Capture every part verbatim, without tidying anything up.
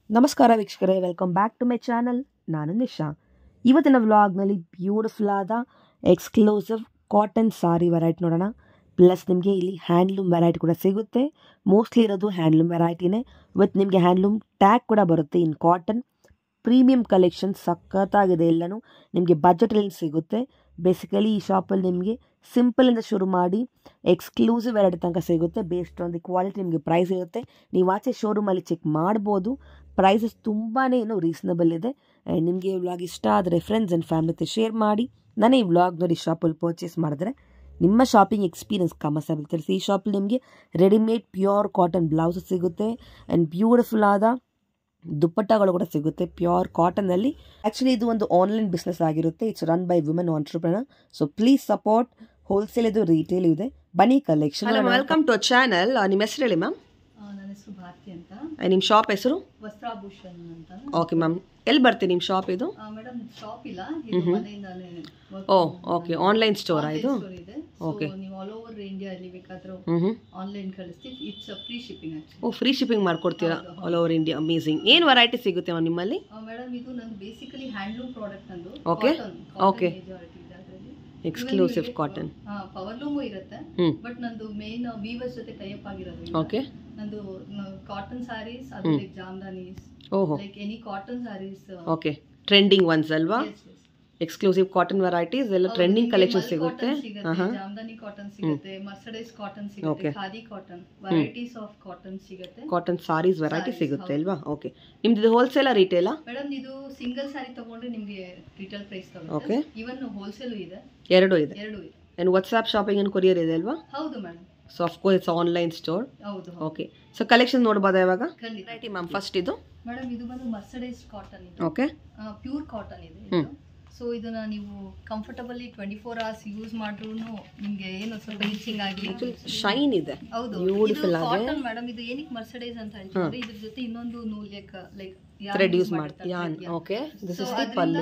ನಮಸ್ಕಾರ ವೀಕ್ಷಕರೇ, welcome back to my channel. ನಾನು ನಿಶಾ. ಇವತ್ತಿನ ವ್ಲಾಗ್ನಲ್ಲಿ ಬ್ಯೂಟಿಫುಲ್ ಆದ ಎಕ್ಸ್ಕ್ಲೂಸಿವ್ ಕಾಟನ್ ಸಾರಿ ವೆರೈಟಿ ನೋಡೋಣ. ಪ್ಲಸ್ ನಿಮಗೆ ಇಲ್ಲಿ ಹ್ಯಾಂಡ್ಲೂಮ್ ವೆರೈಟಿ ಕೂಡ ಸಿಗುತ್ತೆ. ಮೋಸ್ಟ್ಲಿ ಇರೋದು ಹ್ಯಾಂಡ್ಲೂಮ್ ವೆರೈಟಿನೇ, ವಿತ್ ನಿಮಗೆ ಹ್ಯಾಂಡ್ಲೂಮ್ ಟ್ಯಾಗ್ ಕೂಡ ಬರುತ್ತೆ. ಇನ್ ಕಾಟನ್ ಪ್ರೀಮಿಯಂ ಕಲೆಕ್ಷನ್ ಸಖತ್ತಾಗಿದೆ. ಎಲ್ಲನೂ ನಿಮಗೆ ಬಜೆಟಲ್ಲಿ ಸಿಗುತ್ತೆ. ಬೇಸಿಕಲಿ ಈ ಶಾಪಲ್ಲಿ ನಿಮಗೆ ಸಿಂಪಲಿಂದ ಶುರು ಮಾಡಿ ಎಕ್ಸ್ಕ್ಲೂಸಿವ್ ವೆರೈಟಿ ತನಕ ಸಿಗುತ್ತೆ. ಬೇಸ್ಡ್ ಆನ್ ದಿ ಕ್ವಾಲಿಟಿ ನಿಮಗೆ ಪ್ರೈಸ್ ಇರುತ್ತೆ. ನೀವು ಆಚೆ ಶೋರೂಮಲ್ಲಿ ಚೆಕ್ ಮಾಡ್ಬೋದು. ಪ್ರೈಸಸ್ ತುಂಬಾ ಏನು ರೀಸನಬಲ್ ಇದೆ. ಆ್ಯಂಡ್ ನಿಮಗೆ ಈ ವ್ಲಾಗ್ ಇಷ್ಟ ಆದರೆ ಫ್ರೆಂಡ್ಸ್ ಆ್ಯಂಡ್ ಫ್ಯಾಮಿಲಿ ಜೊತೆ ಶೇರ್ ಮಾಡಿ. ನಾನು ಈ ವ್ಲಾಗ್ ನೋಡಿ ಶಾಪಲ್ಲಿ ಪರ್ಚೇಸ್ ಮಾಡಿದ್ರೆ ನಿಮ್ಮ ಶಾಪಿಂಗ್ ಎಕ್ಸ್ಪೀರಿಯನ್ಸ್ ಕಮರ್ಸಲ್ಲಿ ತಿಳಿಸಿ. ಈ ಶಾಪಲ್ಲಿ ನಿಮಗೆ ರೆಡಿಮೇಡ್ ಪ್ಯೂರ್ ಕಾಟನ್ ಬ್ಲೌಸಸ್ ಸಿಗುತ್ತೆ ಆ್ಯಂಡ್ ಬ್ಯೂಟಿಫುಲ್ ಆದ ದುಪ್ಪಟ್ಟಗಳು ಕೂಡ ಸಿಗುತ್ತೆ ಪ್ಯೂರ್ ಕಾಟನಲ್ಲಿ. ಆ್ಯಕ್ಚುಲಿ ಇದು ಒಂದು ಆನ್ಲೈನ್ ಬಿಸ್ನೆಸ್ ಆಗಿರುತ್ತೆ. It's run by women entrepreneur. So please support. Wholesale ಇದು, ರಿಟೇಲ್ ಇದೆ. ಬನ್ನಿ ಕಲೆಕ್ಷನ್. Welcome to channel. ನಿಮ್ಮ ಹೆಸರು ಹೇಳಿ ಮ್ಯಾಮ್. ನನ್ನ ಹೆಸರು ಭಾರತಿ ಅಂತ. ನಿಮ್ಮ ಶಾಪ್ ಹೆಸರು ವಸ್ತ್ರಾಭೂಷಣ್ ಅಂತ. ಓಕೆ ಮ್ಯಾಮ್, ಎಲ್ಲಿ ಬರ್ತೀನಿ ನಿಮ್ಮ ಶಾಪ್? ಇದು ಮೇಡಮ್ ಶಾಪ್ ಇಲ್ಲ, ಇದು ಮನೆಯಿಂದಾನೇ. ಓ ಓಕೆ, ಆನ್ಲೈನ್ ಸ್ಟೋರಾ ಇದು? ಇದೆ. ಓಕೆ, ನೀವು ಆಲ್ ಓವರ್ ಇಂಡಿಯಾ ಅಲ್ಲಿ ಬೇಕಾದರೂ ಆನ್ಲೈನ್ ಕಳಿಸ್ತೀವಿ. It's free shipping actually. Oh, free shipping ಮಾಡ್ಕೊಡ್ತೀರಾ ಆಲ್ ಓವರ್ ಇಂಡಿಯಾ? ಅಮೇಜಿಂಗ್. ಏನು ವೆರೈಟಿ ಸಿಗುತ್ತೆ ಮ್ಯಾಮ್ ನಿಮ್ಮಲ್ಲಿ? ಮೇಡಮ್ ಇದು ನಂದು ಬೇಸಿಕಲಿ ಹ್ಯಾಂಡ್ಲೂಮ್ ಪ್ರಾಡಕ್ಟ್ ನಂದು. ಓಕೆ ಓಕೆ, ಮೆಜಾರಿಟಿ ಇದೆ ಅದರಲ್ಲಿ. Exclusive cotton. ಹಾ, ಪವರ್ ಲೂಮು ಇರುತ್ತೆ. ಬಟ್ ನಂದು ಮೇನ್ ವೀವರ್ಸ್ ಜೊತೆ ಟೈ ಅಪ್ ಆಗಿರೋದು. ಓಕೆ, ನಂದು ಕಾಟನ್ ಸಾರೀಸ್, ಅದು ಲೈಕ್ ಜಾಮ್ದಾನೀಸ್, ಓಹೋ, like any cotton saris. Okay, trending ones ಅಲ್ವಾ? ಎಕ್ಸ್ಕ್ಲೂಸಿವ್ ಕಾಟನ್ ವೆರೈಟೀಸ್ ಎಲ್ಲ ಟ್ರೆಂಡಿಂಗ್ ಕಲೆಕ್ಷನ್ ಸಿಗುತ್ತೆ. ಜಾಮ್ದಾನಿ ಕಾಟನ್ ಸಿಗುತ್ತೆ, ಮರ್ಸಡೈಸ್ ಕಾಟನ್ ಸಿಗುತ್ತೆ, khadi cotton, varieties of cotton ಸಿಗುತ್ತೆ. ಕಾಟನ್ ಸಾರೀಸ್ ವೆರೈಟಿ ಸಿಗುತ್ತೆ ಅಲ್ವಾ? ಓಕೆ, ನಿಮ್ದು ಹೋಲ್ಸೇಲ್ ರಿಟೇಲಾ? ಮೇಡಮ್ ಇದು ಸಿಂಗಲ್ ಸಾರಿ ತಗೊಂಡ್ರೆ ನಿಮಗೆ ರಿಟೇಲ್ ಪ್ರೈಸ್ ತಗೊಳುತ್ತೆ. ಓಕೆ, ಇವನ್ ಹೋಲ್ಸೇಲ್ ಇದೆ, ಎರಡು ಇದೆ. ಎರಡು ಇದೆ. And WhatsApp shopping and courier ಇದೆ ಅಲ್ವಾ? ಹೌದು madam. So of course it's online store. ಹೌದು. ಓಕೆ, ಸೊ ಕಲೆಕ್ಷನ್ ನೋಡಬಹುದಾ ಇವಾಗ? ಖಂಡಿತ. Right ma'am. ಫಸ್ಟ್ ಇದು ಮೇಡಮ್ ಇದು ಬಂದು ಮರ್ಸಡೈಸ್ ಕಾಟನ್ ಇದೆ. ಓಕೆ, ಪ್ಯೂರ್ ಕಾಟನ್ ಇದೆ ಇದು. ಸೊ ಇದನ್ನ ನೀವು comfortably twenty four hours use ಮಾಡ್ರು ನಿಮ್ಗೆ ಏನು ಸ್ವಲ್ಪ ಈಚಿಂಗ್ ಆಗಿ ಶೈನ್ ಇದೆ. ಹೌದು, ಬ್ಯೂಟಿಫುಲ್ ಆಗಿದೆ. ಕಾಟನ್ ಮೇಡಮ್ ಇದು ಏನಕ್ಕೆ ಮರ್ಸಡೈಸ್ ಅಂತ ಹೇಳ್ತಾರೆ, ಇದ್ರ ಜೊತೆ ಇನ್ನೊಂದು ನೂಲ್ ಲೈಕ್ ಥ್ರೆಡ್ ಯೂಸ್ ಮಾಡ್ತೀವಿ. Okay, this is the pallu.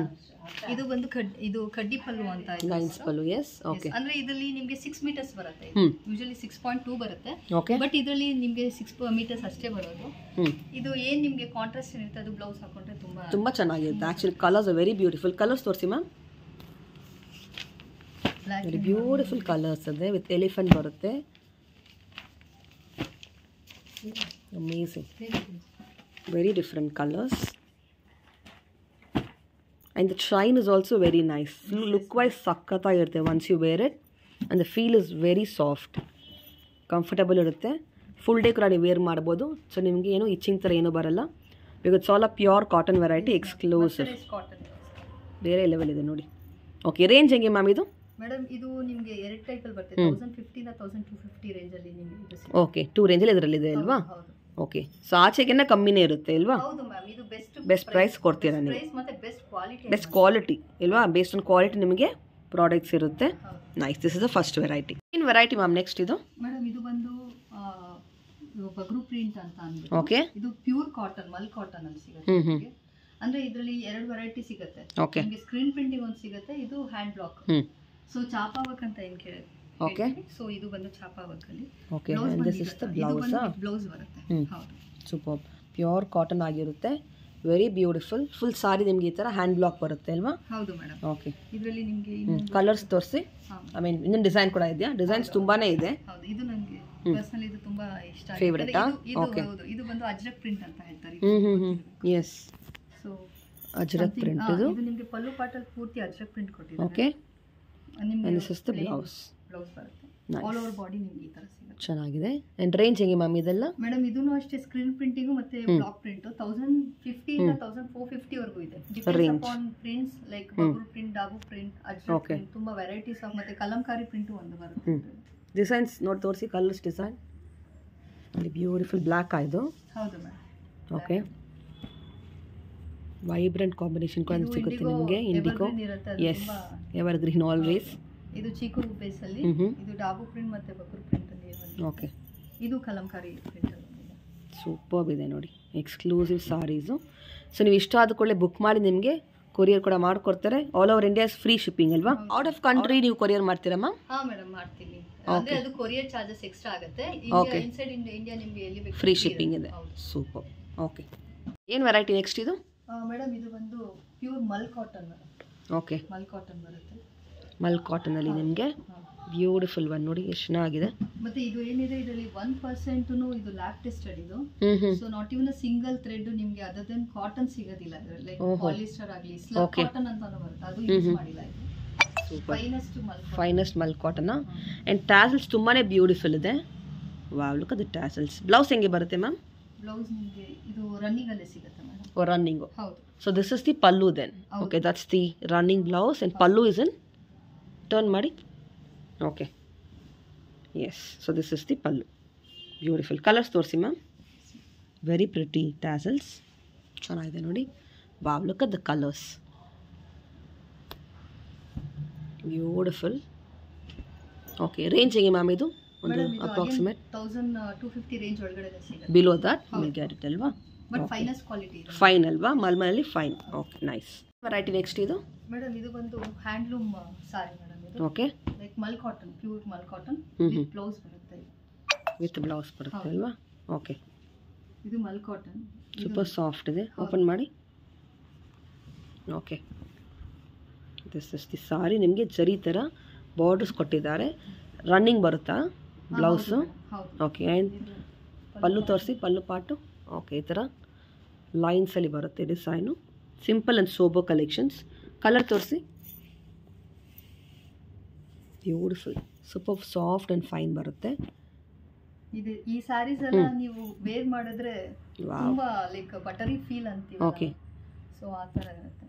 ಇದು ಬಂದು ಇದು ಕಡ್ಡಿ ಪಲ್ಲು ಅಂತ. ಲೈನ್ಸ್ ಪಲ್ಲು. ಎಸ್. ಓಕೆ, ಅಂದ್ರೆ ಇದರಲ್ಲಿ ನಿಮಗೆ ಸಿಕ್ಸ್ ಮೀಟರ್ಸ್ ಬರುತ್ತೆ. ಯೂಶಲಿ ಸಿಕ್ಸ್ ಪಾಯಿಂಟ್ ಟೂ ಬರುತ್ತೆ. ಓಕೆ, ಬಟ್ ಇದರಲ್ಲಿ ನಿಮಗೆ ಸಿಕ್ಸ್ ಮೀಟರ್ಸ್ ಅಷ್ಟೇ ಬರೋದು. ಇದು ಏನ್ ನಿಮಗೆ ಕಾಂಟ್ರಾಸ್ಟ್ ಇರುತ್ತೆ, ಅದು ಬ್ಲೌಸ್ ಹಾಕೊಂಡ್ರೆ ತುಂಬಾ ತುಂಬಾ ಚೆನ್ನಾಗಿರುತ್ತೆ. Actually colours very beautiful. Colours ತೋರಿಸಿ ಮ್ಯಾಮ್. ವೆರಿ ಬ್ಯೂಟಿಫುಲ್ ಕಲರ್ಸ್ ಇದೆ. ವಿತ್ ಎಲಿಫೆಂಟ್ ಬರುತ್ತೆ. Amazing. Very different colours. And the shine is also very nice. Look wise sakkatagirutte once you wear it, and the feel is very soft, comfortable irutte. Full day kuda ನೀವು wear ಮಾಡಬಹುದು. So ನಿಮಗೆ ಏನು itching ತರ ಏನು ಬರಲ್ಲ. Because it's all a pure cotton variety, exclusive. ಬೇರೆ level ಇದೆ ನೋಡಿ. ಓಕೆ, ರೇಂಜ್ ಹೆಂಗೆ ಮ್ಯಾಮ್ ಇದು? ಮೇಡಮ್ ಇದು ನಿಮಗೆ ಎರಡು ಟೈಪ್ ಅಲ್ಲಿ ಬರುತ್ತೆ. ತೌಸಂಡ್ ಫಿಫ್ಟಿ ಇಂದ ತೌಸಂಡ್ ಟೂ ಫಿಫ್ಟಿ ರೇಂಜ್ ಅಲ್ಲಿ ನಿಮಗೆ. ಓಕೆ, ಟೂ ರೇಂಜ್ ಅಲ್ಲಿ ಇದರಲ್ಲಿ ಇದೆ ಅಲ್ವಾ? ಓಕೆ, ಸೊ ಆಚೆಗೆಲ್ಲ ಕಮ್ಮಿನೇ ಇರುತ್ತೆ ಅಲ್ವಾ? ಹೌದು ಮ್ಯಾಮ್. ಇದು ಬೆಸ್ಟ್ ಬೆಸ್ಟ್ ಪ್ರೈಸ್ ಕೊಡ್ತೀರಾ ನೀವು? ಪ್ರೈಸ್ ಮತ್ತೆ ಬೆಸ್ಟ್ ಕ್ವಾಲಿಟಿ. ಬೆಸ್ಟ್ ಕ್ವಾಲಿಟಿ ಇಲ್ವಾ? ಬೇಸ್ಡ್ ಆನ್ ಕ್ವಾಲಿಟಿ ನಿಮಗೆ ಪ್ರಾಡಕ್ಟ್ಸ್ ಇರುತ್ತೆ. Nice. This is the first variety. ಇನ್ ವೆರೈಟಿ ಮ್ಯಾಮ್ ನೆಕ್ಸ್ಟ್ ಇದು? ಮೇಡಮ್ ಇದು ಬಂದು ಬಗ್ರು ಪ್ರಿಂಟ್ ಅಂತ ಅಂದ್ಬಿಟ್ಟು. ಓಕೆ, ಇದು ಪ್ಯೂರ್ ಕಾಟನ್, ಮಲ್ ಕಾಟನ್ ಅಲ್ಲಿ ಸಿಗುತ್ತೆ. ಅಂದ್ರೆ ಇದರಲ್ಲಿ ಎರಡು ವೆರೈಟಿ ಸಿಗುತ್ತೆ. ಓಕೆ, ನಿಮಗೆ ಸ್ಕ್ರೀನ್ ಪ್ರಿಂಟಿಂಗ್ ಒಂದು ಸಿಗುತ್ತೆ, ಇದು ಹ್ಯಾಂಡ್ ಬ್ಲಾಕ್. ಸೊ ಚಾಪಾ ವರ್ಕ್ ಅಂತ ಏನ್ ಕೇಳಿ. ಓಕೆ, ಸೊ ಇದು ಬಂದು ಚಾಪಾ ವರ್ಕ್ ಅಲ್ಲಿ. Okay, and this is the blouse. Blouse ಬರುತ್ತೆ. ಹೌದು, ಸೂಪರ್. ಪ್ಯೂರ್ ಕಾಟನ್ ಆಗಿರುತ್ತೆ. Very beautiful. ಫುಲ್ ಸಾರಿ ನಿಮಗೆ ಈ ತರ ಹ್ಯಾಂಡ್ ಬ್ಲಾಕ್ ಬರುತ್ತೆ ಅಲ್ವಾ? ಹೌದು ಮೇಡಮ್. ಓಕೆ, ಇದರಲ್ಲಿ ನಿಮಗೆ ಕಲರ್ಸ್ ತೋರಿಸಿ. ಐ ಮೀನ್ ಇನ್ನೊಂದು ಡಿಸೈನ್ ಕೂಡ ಇದೆಯಾ? ಡಿಸೈನ್ಸ್ ತುಂಬಾನೇ ಇದೆ. ಹೌದು, ಇದು ನನಗೆ ಪರ್ಸನಲಿ ಇದು ತುಂಬಾ ಇಷ್ಟ ಆಗಿದೆ. ಫೇವರೇಟ್. ಓಕೆ, ಹೌದು, ಇದು ಬಂದು ಅಜ್ರಕ್ ಪ್ರಿಂಟ್ ಅಂತ ಹೇಳ್ತಾರೆ. Hmm hmm hmm yes. So Ajrakh print ಇದು. ಇದು ನಿಮಗೆ ಪಲ್ಲು ಪಾಟಲ್ಲಿ ಪೂರ್ತಿ ಅಜ್ರಕ್ ಪ್ರಿಂಟ್ ಕೊಟ್ಟಿದ್ದಾರೆ. ಓಕೆ, ನಿಮಗೆ and this is the blouse. Blouse ಬರುತ್ತೆ. ಆಲ್ ಓವರ್ ಬಾಡಿ ನಿಮಗೆ ಈ ತರ ಸಿಗುತ್ತೆ. ಚೆನ್ನಾಗಿದೆ. ಅಂಡ್ ರೇಂಜ್ ಹೆಂಗೆ ಮ್ಯಾಮ್ ಇದೆಲ್ಲ? ಮೇಡಮ್ ಇದೂನು ಅಷ್ಟೇ ಸ್ಕ್ರೀನ್ ಪ್ರಿಂಟಿಂಗ್ ಮತ್ತೆ ಬ್ಲಾಕ್ ಪ್ರಿಂಟ್ ತೌಸಂಡ್ ಫಿಫ್ಟಿ ಇಂದ ತೌಸಂಡ್ ಫೋರ್ ಫಿಫ್ಟಿ ವರೆಗೂ ಇದೆ. Depends upon prints like Bagru print, Dabu print, Ajrakh print, ತುಂಬಾ ವೆರೈಟೀಸ್ ಆಫ್ ಮತ್ತೆ ಕಲಂಕಾರಿ ಪ್ರಿಂಟ್ ಒಂದು ಬರುತ್ತೆ. ಡಿಸೈನ್ಸ್ ನೋಡಿ ತೋರಿಸಿ. ಕಲರ್ಸ್ ಡಿಸೈನ್ ಅಲ್ಲಿ ಬ್ಯೂಟಿಫುಲ್ ಬ್ಲ್ಯಾಕ್ ಆಯ್ತು. ಹೌದು ಮೇಡಮ್. ಓಕೆ, ವೈಬ್ರೆಂಟ್ ಕಾಂಬಿನೇಷನ್ ಕೂಡ ಸಿಗುತ್ತೆ ನಿಮಗೆ. Indigo. Yes, evergreen always. ಇದು ಚೀಕು ಬೇಸ್ ಅಲ್ಲಿ, ಇದು ಡಾಬು ಪ್ರಿಂಟ್ ಮತ್ತೆ ಬಬ್ರು ಪ್ರಿಂಟ್ ಅಲ್ಲಿ. ಓಕೆ, ಇದು ಕಲಂಕಾರಿ ಪ್ರಿಂಟ್ ಅಲ್ಲಿ. ಸೂಪರ್ ಇದೆ ನೋಡಿ, ಎಕ್ಸ್ಕ್ಲೂಸಿವ್ ಸಾರೀಸು. ಸೊ ನೀವು ಇಷ್ಟ ಆದ ಕೂಡಲೇ ಬುಕ್ ಮಾಡಿ ನಿಮಗೆ ಕೊರಿಯರ್ ಕೂಡ ಮಾಡ್ಕೊಡ್ತಾರೆ. All over India free shipping ಅಲ್ವಾ? ಔಟ್ ಆಫ್ ಕಂಟ್ರಿ ನೀವು ಕೊರಿಯರ್ ಮಾಡ್ತೀರಾ ಮ್ಯಾಮ್? ಹಾ ಮೇಡಮ್, ಮಾಡ್ತೀನಿ. ಅಂದ್ರೆ ಅದು ಕೊರಿಯರ್ ಚಾರ್ಜಸ್ ಎಕ್ಸ್ಟ್ರಾ ಆಗುತ್ತೆ. ಇಂಡಿಯಾ ಇನ್ಸೈಡ್ ಇಂಡಿಯಾ ನಿಮಗೆ ಎಲ್ಲಿ ಬೇಕು ಫ್ರೀ ಶಿಪ್ಪಿಂಗ್ ಇದೆ. ಸೂಪರ್. ಓಕೆ. ಏನು ವೆರೈಟಿ ನೆಕ್ಸ್ಟ್ ಇದು? ಮೇಡಮ್ ಇದು ಬಂದು ಪ್ಯೂರ್ ಮಲ್ ಕಾಟನ್. ಓಕೆ, ಮಲ್ ಕಾಟನ್ ಬರುತ್ತೆ. ಮಲ್ ಕಾಟನಲ್ಲಿ ನಿಮಗೆ ಬ್ಯೂಟಿಫುಲ್ ಒನ್ ನೋಡಿ ಎಷ್ಟು ಚೆನ್ನಾಗಿದೆ. ಮತ್ತೆ ಇದು ಏನಿದೆ ಇದರಲ್ಲಿ ಒನ್ ಪರ್ಸೆಂಟ್ ಇದು ಲ್ಯಾಬ್ ಟೆಸ್ಟೆಡ್ ಇದು. So not even single thread ನಿಮ್ಗೆ ಅದರ್ದನ್ ಕಾಟನ್ ಸಿಗೋದಿಲ್ಲ ಇದರಲ್ಲಿ. ಲೈಕ್ ಪಾಲಿಸ್ಟರ್ ಆಗಲಿ ಸ್ಲಬ್ ಕಾಟನ್ ಅಂತಾನು ಬರುತ್ತೆ, ಅದು ಯೂಸ್ ಮಾಡಿಲ್ಲ ಇದು. Finest mul finest mul cotton and tassels ತುಂಬಾನೇ ಬ್ಯೂಟಿಫುಲ್ ಇದೆ. Wow, look at the tassels. Blouse ಹೆಂಗೆ ಬರುತ್ತೆ ಮ್ಯಾಮ್? ಬ್ಲೌಸ್ ನಿಮಗೆ ಇದು ರನ್ನಿಂಗ್ ಅಲ್ಲೇ ಸಿಗುತ್ತೆ ಮೇಡಮ್. Oh, running. ಹೌದು. So this is the pallu then. Okay, that's the running blouse and pallu is in turn ಮಾಡಿ. Okay, yes. So this is the pallu. Beautiful colours ತೋರಿಸಿ ma'am. Very pretty tassels, ಚೆನ್ನಾಗಿದೆ ನೋಡಿ. Wow, look at the colours, beautiful. Okay, range ಹೆಂಗೆ ma'am ಇದು? ಒಂದು approximate thousand two fifty range ಒಳಗಡೆ ಸಿಗುತ್ತೆ. Below that will get it ಅಲ್ವಾ? But finest quality. Fine ಅಲ್ವಾ? ಮಲ್ಮಲಲ್ಲಿ fine. Okay, nice. Variety next ಇದು? ಮೇಡಮ್ ಇದು ಬಂದು ಹ್ಯಾಂಡ್ಲೂಮ್ ಸಾರಿ ಮೇಡಮ್. ಇದು okay, like mul cotton, pure mul cotton with blouse ಬರುತ್ತೆ. ವಿತ್ ಬ್ಲೌಸ್ ಬರುತ್ತೆ ಅಲ್ವಾ? ಓಕೆ, ಇದು ಮಲ್ ಕಾಟನ್ ಸೂಪರ್ ಸಾಫ್ಟ್ ಇದೆ. ಓಪನ್ ಮಾಡಿ. Okay, this is the sari. ನಿಮಗೆ ಜರಿ ಥರ ಬಾರ್ಡರ್ಸ್ ಕೊಟ್ಟಿದ್ದಾರೆ. ರನ್ನಿಂಗ್ ಬರುತ್ತಾ ಬ್ಲೌಸು? ಓಕೆ, ಆ್ಯಂಡ್ ಪಲ್ಲು ತೋರಿಸಿ, ಪಲ್ಲು ಪಾಟು. ಓಕೆ, ಈ ಥರ ಲೈನ್ಸಲ್ಲಿ ಬರುತ್ತೆ design. Simple and sober collections. Colour ತೋರಿಸಿ. Beautiful, super soft and fine ಬರುತ್ತೆ ಇದು. ಈ ಸ್ಯಾರೀಸ್ ಎಲ್ಲ ನೀವು ವೇರ್ ಮಾಡಿದ್ರೆ ತುಂಬಾ ಲೈಕ್ ಬಟರಿ ಫೀಲ್ ಅಂತೀವಿ. ಓಕೆ, ಸೊ ಆ ಥರ ಇರುತ್ತೆ.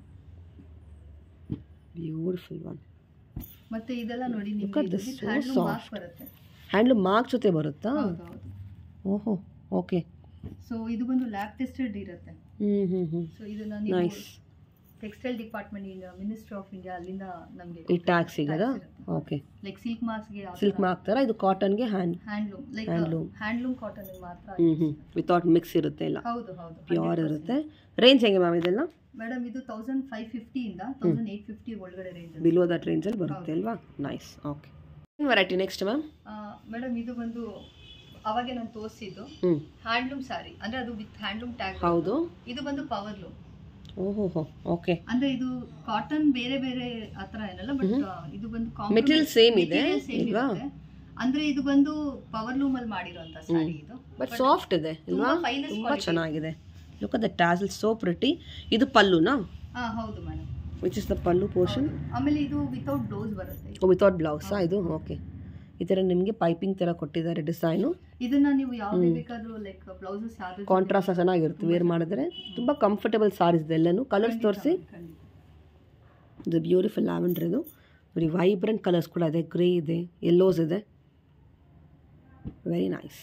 Beautiful one. ಮತ್ತೆ ಇದೆಲ್ಲ ನೋಡಿ ನಿಮಗೆ ಹ್ಯಾಂಡ್ಲೂಮ್ ಮಾರ್ಕ್ ಬರುತ್ತೆ. ಹ್ಯಾಂಡ್ಲೂಮ್ ಮಾರ್ಕ್ ಜೊತೆ ಬರುತ್ತಾ? ಹೌದು ಹೌದು. ಓಹೋ, ಓಕೆ. ಸೊ ಇದು ಬಂದು ಲ್ಯಾಬ್ ಟೆಸ್ಟೆಡ್ ಇರುತ್ತೆ. ಹ್ಮ್ ಹ್ಮ್ ಹ್ಮ್. ಸೊ ಇದನ್ನ ನೀವು ಟೆಕ್ಸ್ಟೈಲ್ ಡಿಪಾರ್ಟ್ಮೆಂಟ್ ಇಂದ ಮಿನಿಸ್ಟ್ರಿ ಆಫ್ ಇಂಡಿಯಾ ಅಲ್ಲಿಂದ ನಮಗೆ ಈ ಟ್ಯಾಗ್ ಸಿಗದ. ಓಕೆ, ಲೈಕ್ ಸಿಲ್ಕ್ ಮಾರ್ಕ್ಸ್ ಗೆ ಸಿಲ್ಕ್ ಮಾರ್ಕ್ ತರ. ಇದು ಕಾಟನ್ ಗೆ hand handloom, like handloom handloom cotton ಗೆ ಮಾತ್ರ. ಹ್ಮ್ ಹ್ಮ್. ವಿತೌಟ್ ಮಿಕ್ಸ್ ಇರುತ್ತೆ ಎಲ್ಲ. ಹೌದು ಹೌದು, ಪ್ಯೂರ್ ಇರುತ್ತೆ. ರೇಂಜ್ ಹೆಂಗೆ ಮ್ಯಾಮ್ ಇದೆಲ್ಲ? ಮೇಡಮ್ ಇದು ತೌಸಂಡ್ ಫೈವ್ ಫಿಫ್ಟಿ ಇಂದ ತೌಸಂಡ್ ಏಟ್ ಫಿಫ್ಟಿ ಒಳಗಡೆ ರೇಂಜ್. ಬಿಲೋ ದಟ್ ರೇಂಜ್ ಅಲ್ಲಿ ಬರುತ್ತೆ ಅಲ್ವಾ? Nice. Okay, variety next ma'am? Madam ಇದು ಬಂದು ಅವಾಗೆ ನಾನು ತೋರಿಸಿದ್ದು ಹ್ಯಾಂಡ್ಲೂಮ್ ಸಾರಿ, ಅಂದ್ರೆ ಅದು ವಿತ್ ಹ್ಯಾಂಡ್ಲೂಮ್ ಟ್ಯಾಗ್. ಹೌದು. ಇದು ಬಂದು ಪವರ್ ಲೂಮ್. ಓಹೋ, ಓಕೆ. ಅಂದ್ರೆ ಇದು ಕಾಟನ್ ಬೇರೆ ಬೇರೆ ಆತರ ಏನಲ್ಲ, ಬಟ್ ಇದು ಬಂದು ಮೆಟೀರಿಯಲ್ ಸೇಮ್ ಇದೆ ಅಲ್ವಾ? ಅಂದ್ರೆ ಇದು ಬಂದು ಪವರ್ ಲೂಮ್ ಅಲ್ಲಿ ಮಾಡಿರೋಂತ ಸಾರಿ ಇದು. ಬಟ್ ಸಾಫ್ಟ್ ಇದೆ ಅಲ್ವಾ? ತುಂಬಾ ಚೆನ್ನಾಗಿದೆ. Look at the tassel, so pretty. ಇದು ಪಲ್ಲುನಾ? ಹಾ ಹೌದು madam. Which is the pallu portion. ಆಮೇಲೆ ಇದು ವಿತೌಟ್ ಬ್ಲೌಸ್ ಬರುತ್ತೆ. ಓ, ವಿತೌಟ್ ಬ್ಲೌಸಾ ಇದು? ಓಕೆ. ಈ ತರ ನಿಮಗೆ ಪೈಪಿಂಗ್ ತರ ಕೊಟ್ಟಿದ್ದಾರೆ ಡಿಸೈನು. ಇದನ್ನ ನೀವು ಯಾವ್ದು ಬೇಕಾದ್ರೂ ಲೈಕ್ ಬ್ಲೌಸಸ್ ಯಾವ್ದು ಕಾಂಟ್ರಾಸ್ಟ್ ಚೆನ್ನಾಗಿರುತ್ತೆ ವೇರ್ ಮಾಡಿದ್ರೆ. ತುಂಬಾ ಕಂಫರ್ಟಬಲ್ ಸಾರೀಸ್ ಇದೆ ಎಲ್ಲಾನು. ಕಲರ್ಸ್ ತೋರಿಸಿ. ಇದು ಬ್ಯೂಟಿಫುಲ್ ಲ್ಯಾವೆಂಡರ್. ಇದು ವೆರಿ ವೈಬ್ರೆಂಟ್ ಕಲರ್ಸ್ ಕೂಡ ಇದೆ. ಗ್ರೇ ಇದೆ, ಯೆಲ್ಲೋಸ್ ಇದೆ. Very nice,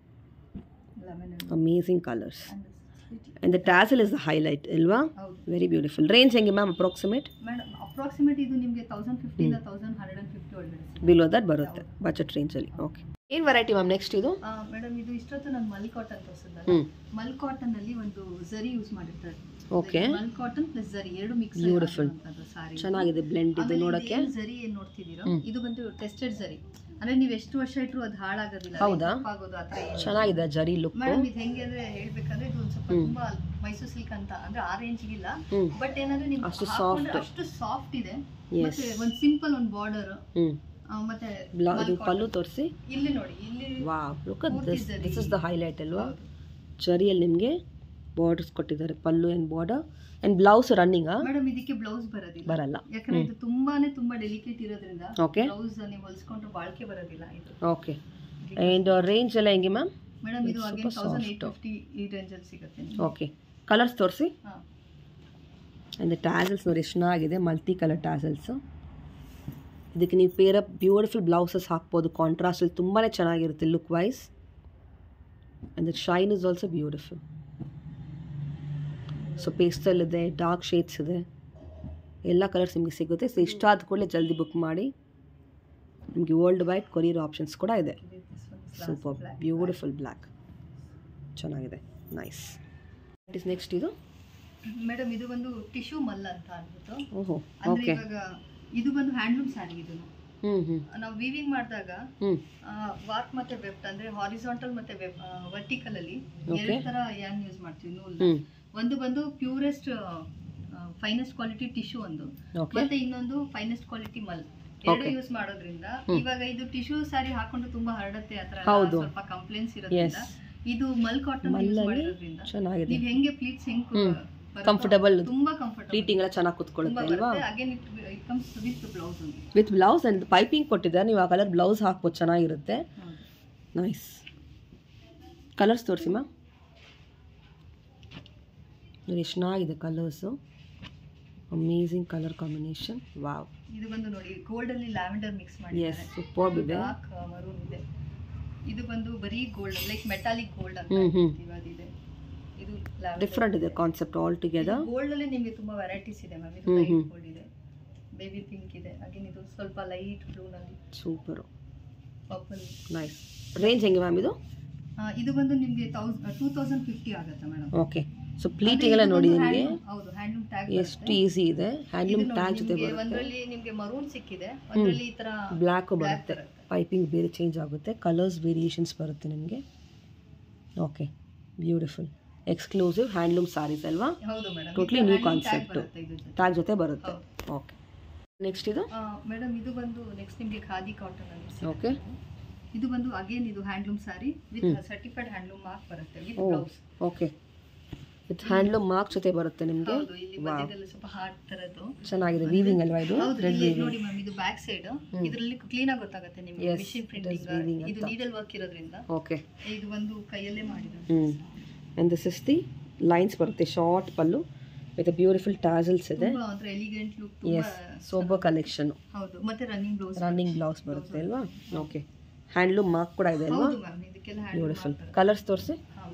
amazing colours. And the tassel is the highlight ಅಲ್ವಾ? Very beautiful. ರೇಂಜ್ ಹೆಂಗೆ ಮ್ಯಾಮ್ ಅಪ್ರಾಕ್ಸಿಮೇಟ್? ಮೇಡಮ್ ಅಪ್ರಾಕ್ಸಿಮೇಟ್ ಇದು ನಿಮಗೆ ತೌಸಂಡ್ ಫಿಫ್ಟಿ ಇಂದ ತೌಸಂಡ್ ಹಂಡ್ರೆಡ್ ಅಂಡ್ ಫಿಫ್ಟಿ ಒಳಗಡೆ ಬಿಲೋ ದಟ್ ಬರುತ್ತೆ ಬಜೆಟ್ ರೇಂಜ್ ಅಲ್ಲಿ. ಓಕೆ, ಏನು ವೆರೈಟಿ ಮ್ಯಾಮ್ ನೆಕ್ಸ್ಟ್ ಇದು? ಮೇಡಮ್ ಇದು ಇಷ್ಟೊತ್ತು ನಾನು ಮಲ್ ಕಾಟನ್ ತೋರಿಸಿದ್ದೆ. ಮಲ್ ಕಾಟನ್ ಅಲ್ಲಿ ಒಂದು ಜರಿ ಯೂಸ್ ಮಾಡಿರ್ತಾರೆ. ಓಕೆ, ಮಲ್ ಕಾಟನ್ ಪ್ಲಸ್ ಜರಿ ಎರಡು ಮಿಕ್ಸ್. ಬ್ಯೂಟಿಫುಲ್, ಸಾರಿ ಚೆನ್ನಾಗಿದೆ ಬ್ಲೆಂಡ್. ಇದು ನೋಡಕ್ಕೆ ಜರಿ ಏನ್ ನೋಡ್ತಿದ್ದೀರಾ, ಇದು ಬಂದು ಟೆಸ್ಟೆಡ್ ಜರಿ. ಅಂದ್ರೆ ನೀವು ಎಷ್ಟು ವರ್ಷ ಇಟ್ಟರು ಅದು ಹಾಳಾಗೋದಿಲ್ಲ. ಹೌದಾ? ಚೆನ್ನಾಗಿದೆ ಜರಿ ಲುಕ್. ಮೇಡಮ್ ಇದು ಹೆಂಗೆ ಅಂದ್ರೆ ಹೇಳ್ಬೇಕಂದ್ರೆ ಇದು ಒಂದು ಸ್ವಲ್ಪ ತುಂಬಾ ಮೈಸೂರು ಸಿಲ್ಕ್ ಅಂತ ಅಂದ್ರೆ ಆ ರೇಂಜ್ ಇಲ್ಲ, ಬಟ್ ಏನಂದ್ರೆ ನೀವು ಅಷ್ಟು ಸಾಫ್ಟ್ ಅಷ್ಟು ಸಾಫ್ಟ್ ಇದೆ. ಮತ್ತೆ ಒಂದು ಸಿಂಪಲ್ ಒಂದು ಬಾರ್ಡರ್. ಮತ್ತೆ ಇದು ಪಲ್ಲು ತೋರಿಸಿ. ಇಲ್ಲಿ ನೋಡಿ, ಇಲ್ಲಿ wow, look at this. This is the highlight ಅಲ್ವಾ? ಜರಿಯಲ್ಲಿ ನಿಮಗೆ ಬಾರ್ಡರ್ಸ್ ಕೊಟ್ಟಿದ್ದಾರೆ. Pallu and border and blouse running. Madam ಇದಕ್ಕೆ ಬ್ಲೌಸ್ ಬರೋದಿಲ್ಲ, ಬರಲ್ಲ. ಯಾಕಂದ್ರೆ ಇದು ತುಂಬಾನೇ ತುಂಬಾ ಡೆಲಿಕೇಟ್ ಇರೋದ್ರಿಂದ ಓಕೆ, ಬ್ಲೌಸ್ ನೀವು ಹೊಲಿಸ್ಕೊಂಡ್ರೆ ಬಾಳ್ಕೆ ಬರೋದಿಲ್ಲ ಇದು. ಓಕೆ, ಅಂಡ್ ರೇಂಜ್ ಎಲ್ಲ ಹೆಂಗೆ ಮ್ಯಾಮ್? ಮೇಡಮ್ ಇದು ಅಗೇನ್ ತೌಸಂಡ್ ಏಟ್ ಫಿಫ್ಟಿ ಈ ರೇಂಜ್ ಅಲ್ಲಿ ಸಿಗುತ್ತೆ. ಓಕೆ, ಕಲರ್ಸ್ ತೋರಿಸಿ. ಅಂಡ್ ಟ್ಯಾಸಲ್ಸ್ ನೋಡಿ ಎಷ್ಟು ಚೆನ್ನಾಗಿದೆ. Multi colour tassels. ಇದಕ್ಕೆ ನೀವು ಪೇರ್ ಅಪ್ ಬ್ಯೂಟಿಫುಲ್ ಬ್ಲೌಸಸ್ ಹಾಕ್ಬೋದು. ಕಾಂಟ್ರಾಸ್ಟಲ್ಲಿ ತುಂಬಾ ಚೆನ್ನಾಗಿರುತ್ತೆ look wise. And the shine is also beautiful. So pastel ಇದೆ, ಡಾರ್ಕ್ ಶೇಡ್ಸ್ ಇದೆ, ಎಲ್ಲ ಕಲರ್ಸ್ ನಿಮಗೆ ಸಿಗುತ್ತೆ. ಸೊ ಇಷ್ಟ ಆದ ಕೂಡಲೇ ಜಲ್ದಿ ಬುಕ್ ಮಾಡಿ. ನಿಮಗೆ ವರ್ಲ್ಡ್ ವೈಡ್ ಕೊರಿಯರ್ ಆಪ್ಷನ್ಸ್ ಕೂಡ ಇದೆ. ಸೂಪರ್ ಬ್ಯೂಟಿಫುಲ್ ಬ್ಲ್ಯಾಕ್, ಚೆನ್ನಾಗಿದೆ. ನೈಸ್. ವಾಟ್ ಇಸ್ ನೆಕ್ಸ್ಟ್ ಇದು? ಮೇಡಮ್ ಇದು ಒಂದು ಟಿಶ್ಯೂ ಮಲ್ ಅಂತ ಅಂದ್ಬಿಟ್ಟು. ಓಹೋ, ಅಂದ್ರೆ ಇವಾಗ ಇದು ಬಂದು ಹ್ಯಾಂಡ್ಲೂಮ್ ಸ್ಯಾರಿ. ಇದು ಹ್ಮ್ ಹ್ಮ್ ನಾವು ವೀವಿಂಗ್ ಮಾಡಿದಾಗ ವಾರ್ಕ್ ಮತ್ತೆ ವೆಬ್ ಅಂದ್ರೆ ಹಾರಿಜಾಂಟಲ್ ಮತ್ತೆ ವೆಬ್ ವರ್ಟಿಕಲ್ ಅಲ್ಲಿ ಎರಡು ತರ ಯಾನ್ ಯೂಸ್ ಮಾಡ್ತೀವಿ ನೂಲ್. ಒಂದು ಬಂದು ಪ್ಯೂರೆಸ್ಟ್ ಫೈನೆಸ್ಟ್ ಕ್ವಾಲಿಟಿ ಟಿಶ್ಯೂ ಒಂದು, ಮತ್ತೆ ಇನ್ನೊಂದು ಫೈನೆಸ್ಟ್ ಕ್ವಾಲಿಟಿ ಮಲ್, ಎರಡು ಯೂಸ್ ಮಾಡೋದ್ರಿಂದ ಇವಾಗ ಇದು ಟಿಶ್ಯೂ ಸಾರಿ ಹಾಕೊಂಡು ತುಂಬಾ ಹರಡುತ್ತೆ ಆತರ ಸ್ವಲ್ಪ ಕಂಪ್ಲೇಂಟ್ಸ್ ಇರೋದ್ರಿಂದ ಇದು ಮಲ್ ಕಾಟನ್ ಯೂಸ್ ಮಾಡೋದ್ರಿಂದ ಚೆನ್ನಾಗಿದೆ. ನೀವು ಹೆಂಗೆ ಪ್ಲೀಟ್ಸ್ ಹೆಂಗ್ ಕಂಫರ್ಟಬಲ್, ತುಂಬಾ ಕಂಫರ್ಟಬಲ್, ಪ್ಲೀಟಿಂಗ್ ಎಲ್ಲ ಚೆನ್ನಾಗಿ ಕೂತ್ಕೊಳ್ಳುತ್ತೆ ಅಲ್ವಾ. Again it it comes with blouse only, with blouse and piping ಕೊಟ್ಟಿದ್ದಾರೆ. ನೀವು ಆ ಕಲರ್ ಬ್ಲೌಸ್ ಹಾಕ್ಬೋದು, ಚೆನ್ನಾಗಿರುತ್ತೆ. ನೈಸ್. ಕಲರ್ಸ್ ತೋರಿಸಿಮ್ಮ. ನೋಡಿ ಎಷ್ಟು ಚೆನ್ನಾಗಿದೆ colours, amazing colour combination. Wow. ಇದು ಬಂದು ನೋಡಿ ಗೋಲ್ಡ್ ಅಲ್ಲಿ ಲ್ಯಾವೆಂಡರ್ ಮಿಕ್ಸ್ ಮಾಡಿದ್ದಾರೆ. ಎಸ್, ಸೂಪರ್ಬ್ ಇದೆ. ಡಾರ್ಕ್ ಮರೂನ್ ಇದೆ. ಇದು ಬಂದು ಬರೀ ಗೋಲ್ಡ್ ಲೈಕ್ ಮೆಟಾಲಿಕ್ ಗೋಲ್ಡ್ ಅಂತ ಇದೆ. ಇದು ಡಿಫರೆಂಟ್ ಇದೆ ಕಾನ್ಸೆಪ್ಟ್ ಆಲ್ ಟುಗೆದರ್. ಗೋಲ್ಡ್ ಅಲ್ಲಿ ನಿಮಗೆ ತುಂಬಾ ವೆರೈಟೀಸ್ ಇದೆ ಮ್ಯಾಮ್. ಇದು ಲೈಟ್ ಗೋಲ್ಡ್ ಇದೆ, ಬೇಬಿ ಪಿಂಕ್ ಇದೆ, ಅಗೇನ್ ಇದು ಸ್ವಲ್ಪ ಲೈಟ್ ಬ್ಲೂ ನಲ್ಲಿ ಸೂಪರ್ ಪರ್ಪಲ್. ನೈಸ್. ರೇಂಜ್ ಹೆಂಗೆ ಮ್ಯಾಮ್ ಇದು? ಇದು ಬಂದು ನಿಮಗೆ ಟೂ ತೌಸಂಡ್ ಫಿಫ್ಟಿ ಆಗುತ್ತೆ ಮೇಡಮ್. ಓಕೆ. ಸೊ ಪ್ಲೀಟಿಂಗ್ ಎಲ್ಲ ನೋಡಿ ನಿಮಗೆ ಹೌದು ಹ್ಯಾಂಡ್ಲೂಮ್ ಟ್ಯಾಗ್ ಎಷ್ಟು ಈಸಿ ಇದೆ. ಹ್ಯಾಂಡ್ಲೂಮ್ ಟ್ಯಾಗ್ ಜೊತೆ ಬರುತ್ತೆ. ಒಂದರಲ್ಲಿ ನಿಮಗೆ ಮರೂನ್ ಸಿಕ್ಕಿದೆ, ಒಂದರಲ್ಲಿ ಈ ತರ ಬ್ಲ್ಯಾಕ್ ಬರುತ್ತೆ. ಪೈಪಿಂಗ್ ಬೇರೆ ಚೇಂಜ್ ಆಗುತ್ತೆ, ಕಲರ್ಸ್ ವೇರಿಯೇಷನ್ಸ್ ಬರುತ್ತೆ ನಿಮಗೆ. Okay, beautiful exclusive handloom saris ಅಲ್ವಾ? ಹೌದು madam. Totally new concept, tag ಜೊತೆ ಬರುತ್ತೆ. ಓಕೆ. ನೆಕ್ಸ್ಟ್ ಇದು ಮೇಡಮ್, ಇದು ಬಂದು ನೆಕ್ಸ್ಟ್ ನಿಮಗೆ ಖಾದಿ ಕಾಟನ್ ಅಲ್ಲಿ. ಓಕೆ. ಇದು ಬಂದು ಅಗೇನ್ ಇದು handloom sari with certified handloom mark ಬರುತ್ತೆ with blouse. Okay, with handloom mark ಜೊತೆ ಬರುತ್ತೆ ನಿಮಗೆ. ಸ್ವಲ್ಪ ಹಾರ್ಟ್ ತರದ್ದು ಚೆನ್ನಾಗಿದೆ. ವೀವಿಂಗ್ ಅಲ್ವಾ ಇದು? ನೋಡಿ ಮ್ಯಾಮ್, ಇದು ಬ್ಯಾಕ್ ಸೈಡ್, ಇದರಲ್ಲಿ ಕ್ಲೀನ್ ಆಗಿ ಗೊತ್ತಾಗುತ್ತೆ ನಿಮಗೆ. ಮಿಷಿನ್ ಪ್ರಿಂಟಿಂಗ್, ಇದು ನೀಡಲ್ ವರ್ಕ್ ಇರೋದ್ರಿಂದ. ಓಕೆ. ಇದು ಒಂದು ಕೈಯಲ್ಲೇ ಮಾಡಿರೋದು. Hmm. And this is the lines ಬರುತ್ತೆ, short pallu with beautiful tassels ಇದೆ. ತುಂಬಾ ಅಂದ್ರೆ ಎಲಿಗೆಂಟ್ ಲುಕ್, ತುಂಬಾ ಸೋಬರ್ ಕಲೆಕ್ಷನ್. ಹೌದು. ಮತ್ತೆ ರನ್ನಿಂಗ್ ಬ್ಲೌಸ್, ರನ್ನಿಂಗ್ ಬ್ಲೌಸ್ ಬರುತ್ತೆ ಅಲ್ವಾ? ಓಕೆ. ಹ್ಯಾಂಡ್ಲೂಮ್ ಮಾರ್ಕ್ ಕೂಡ ಇದೆ ಅಲ್ವಾ? ಹೌದು ಮ್ಯಾಮ್. ಇದಕ್ಕೆಲ್ಲ ಹ್ಯಾಂಡ್ಲೂಮ್ ಬ್ಯೂಟಿಫುಲ್. ಕಲರ್ಸ್ ತೋರಿಸಿ.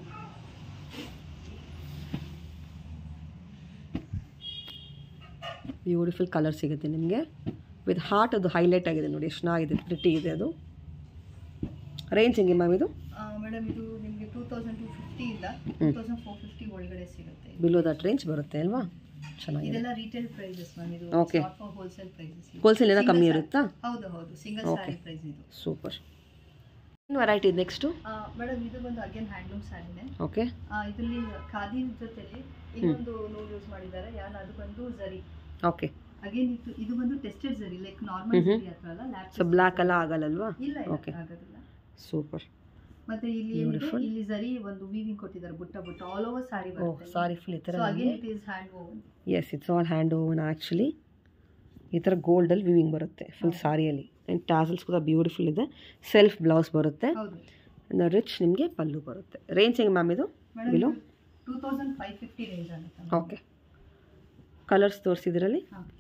ಬ್ಯೂಟಿಫುಲ್ ಕಲರ್ ಸಿಗುತ್ತೆ ನಿಮಗೆ ವಿತ್ ಹಾರ್ಟ್. ಅದು ಹೈಲೈಟ್ ಆಗಿದೆ ನೋಡಿ, ಎಷ್ಟು ಚೆನ್ನಾಗಿದೆ, ಪ್ರಿಟಿ ಇದೆ ಅದು. ರೇಂಜ್ ಹೆಂಗೆ ಮ್ಯಾಮ್ ಇದು? ಮೇಡಮ್, ಇದು ನಿಮಗೆ ಟೂ ತೌಸಂಡ್ ಟೂ ಫಿಫ್ಟಿ ಇಲ್ಲ ಟೂ ತೌಸಂಡ್ ಫೋರ್ ಫಿಫ್ಟಿ ಒಳಗಡೆ ಸಿಗುತ್ತೆ. ಬಿಲೋ ದಟ್ ರೇಂಜ್ ಬರುತ್ತೆ ಅಲ್ವಾ? ಚೆನ್ನಾಗಿದೆ. ಇದೆಲ್ಲ ರಿಟೇಲ್ ಪ್ರೈಸಸ್ ಮ್ಯಾಮ್. ಇದು ಓಕೆ. Wholesale prices. ಹೋಲ್ಸೇಲ್ ಏನೋ ಕಮ್ಮಿ ಇರುತ್ತಾ? ಹೌದು ಹೌದು. ಸಿಂಗಲ್ ಸ್ಯಾರಿ ಪ್ರೈಸ್ ಇದು. ಸೂಪರ್. ಏನು ವೆರೈಟಿ ಇದೆ ನೆಕ್ಸ್ಟ್? ಮೇಡಮ್, ಇದು ಬಂದು ಅಗೇನ್ ಹ್ಯಾಂಡ್ಲೂಮ್ ಸ್ಯಾರಿನೇ. ಓಕೆ. ಇದರಲ್ಲಿ ಖಾದಿ ಜೊತೆಲಿ ಇನ್ನೊಂದು ನೂಲ್ ಯೂಸ್ ಮಾಡಿದ್ದಾರೆ. ಯಾನ್ ಅದು ಬಂದು ಜರಿ. ಓಕೆ. ಅಗೇನ್ ಇದು ಇದು ಬಂದು ಟೆಸ್ಟೆಡ್ ಜರಿ, ಲೈಕ್ ನಾರ್ಮಲ್ ಜರಿ ಹತ್ರ ಅಲ್ಲ, ಲ್ಯಾಪ್. ಸೊ ಬ್ಲಾಕ್ ಎಲ್ಲ ಆಗಲ್ಲಲ್ವಾ? ಇಲ್ಲ, ಓಕೆ, ಆಗೋದಿಲ್ಲ. ಸೂಪರ್. ಮತ್ತೆ ಇಲ್ಲಿ ಏನಿದೆ, ಇಲ್ಲಿ ಜರಿ ಒಂದು ವೀವಿಂಗ್ ಕೊಟ್ಟಿದ್ದಾರೆ, ಬುಟ್ಟ ಬುಟ್ಟ ಆಲ್ ಓವರ್ ಸಾರಿ ಬರುತ್ತೆ. ಸಾರಿ ಫುಲ್ ಈ ತರ. So again it is hand woven. Yes, it's all hand woven actually. ಈ ತರ ಗೋಲ್ಡ್ ಅಲ್ಲಿ ವೀವಿಂಗ್ ಬರುತ್ತೆ ಫುಲ್ ಸಾರಿಯಲ್ಲಿ. ಅಂಡ್ ಟಾಸಲ್ಸ್ ಕೂಡ ಬ್ಯೂಟಿಫುಲ್ ಇದೆ. ಸೆಲ್ಫ್ ಬ್ಲೌಸ್ ಬರುತ್ತೆ. ಹೌದು. ರಿಚ್ ನಿಮಗೆ ಪಲ್ಲು ಬರುತ್ತೆ. ರೇಂಜ್ ಹೆಂಗೆ ಮ್ಯಾಮ್ ಇದು? Below two thousand five fifty range ಆಗುತ್ತೆ. ಓಕೆ. ಕಲರ್ಸ್ ತೋರಿಸಿದ್ರಲ್ಲಿ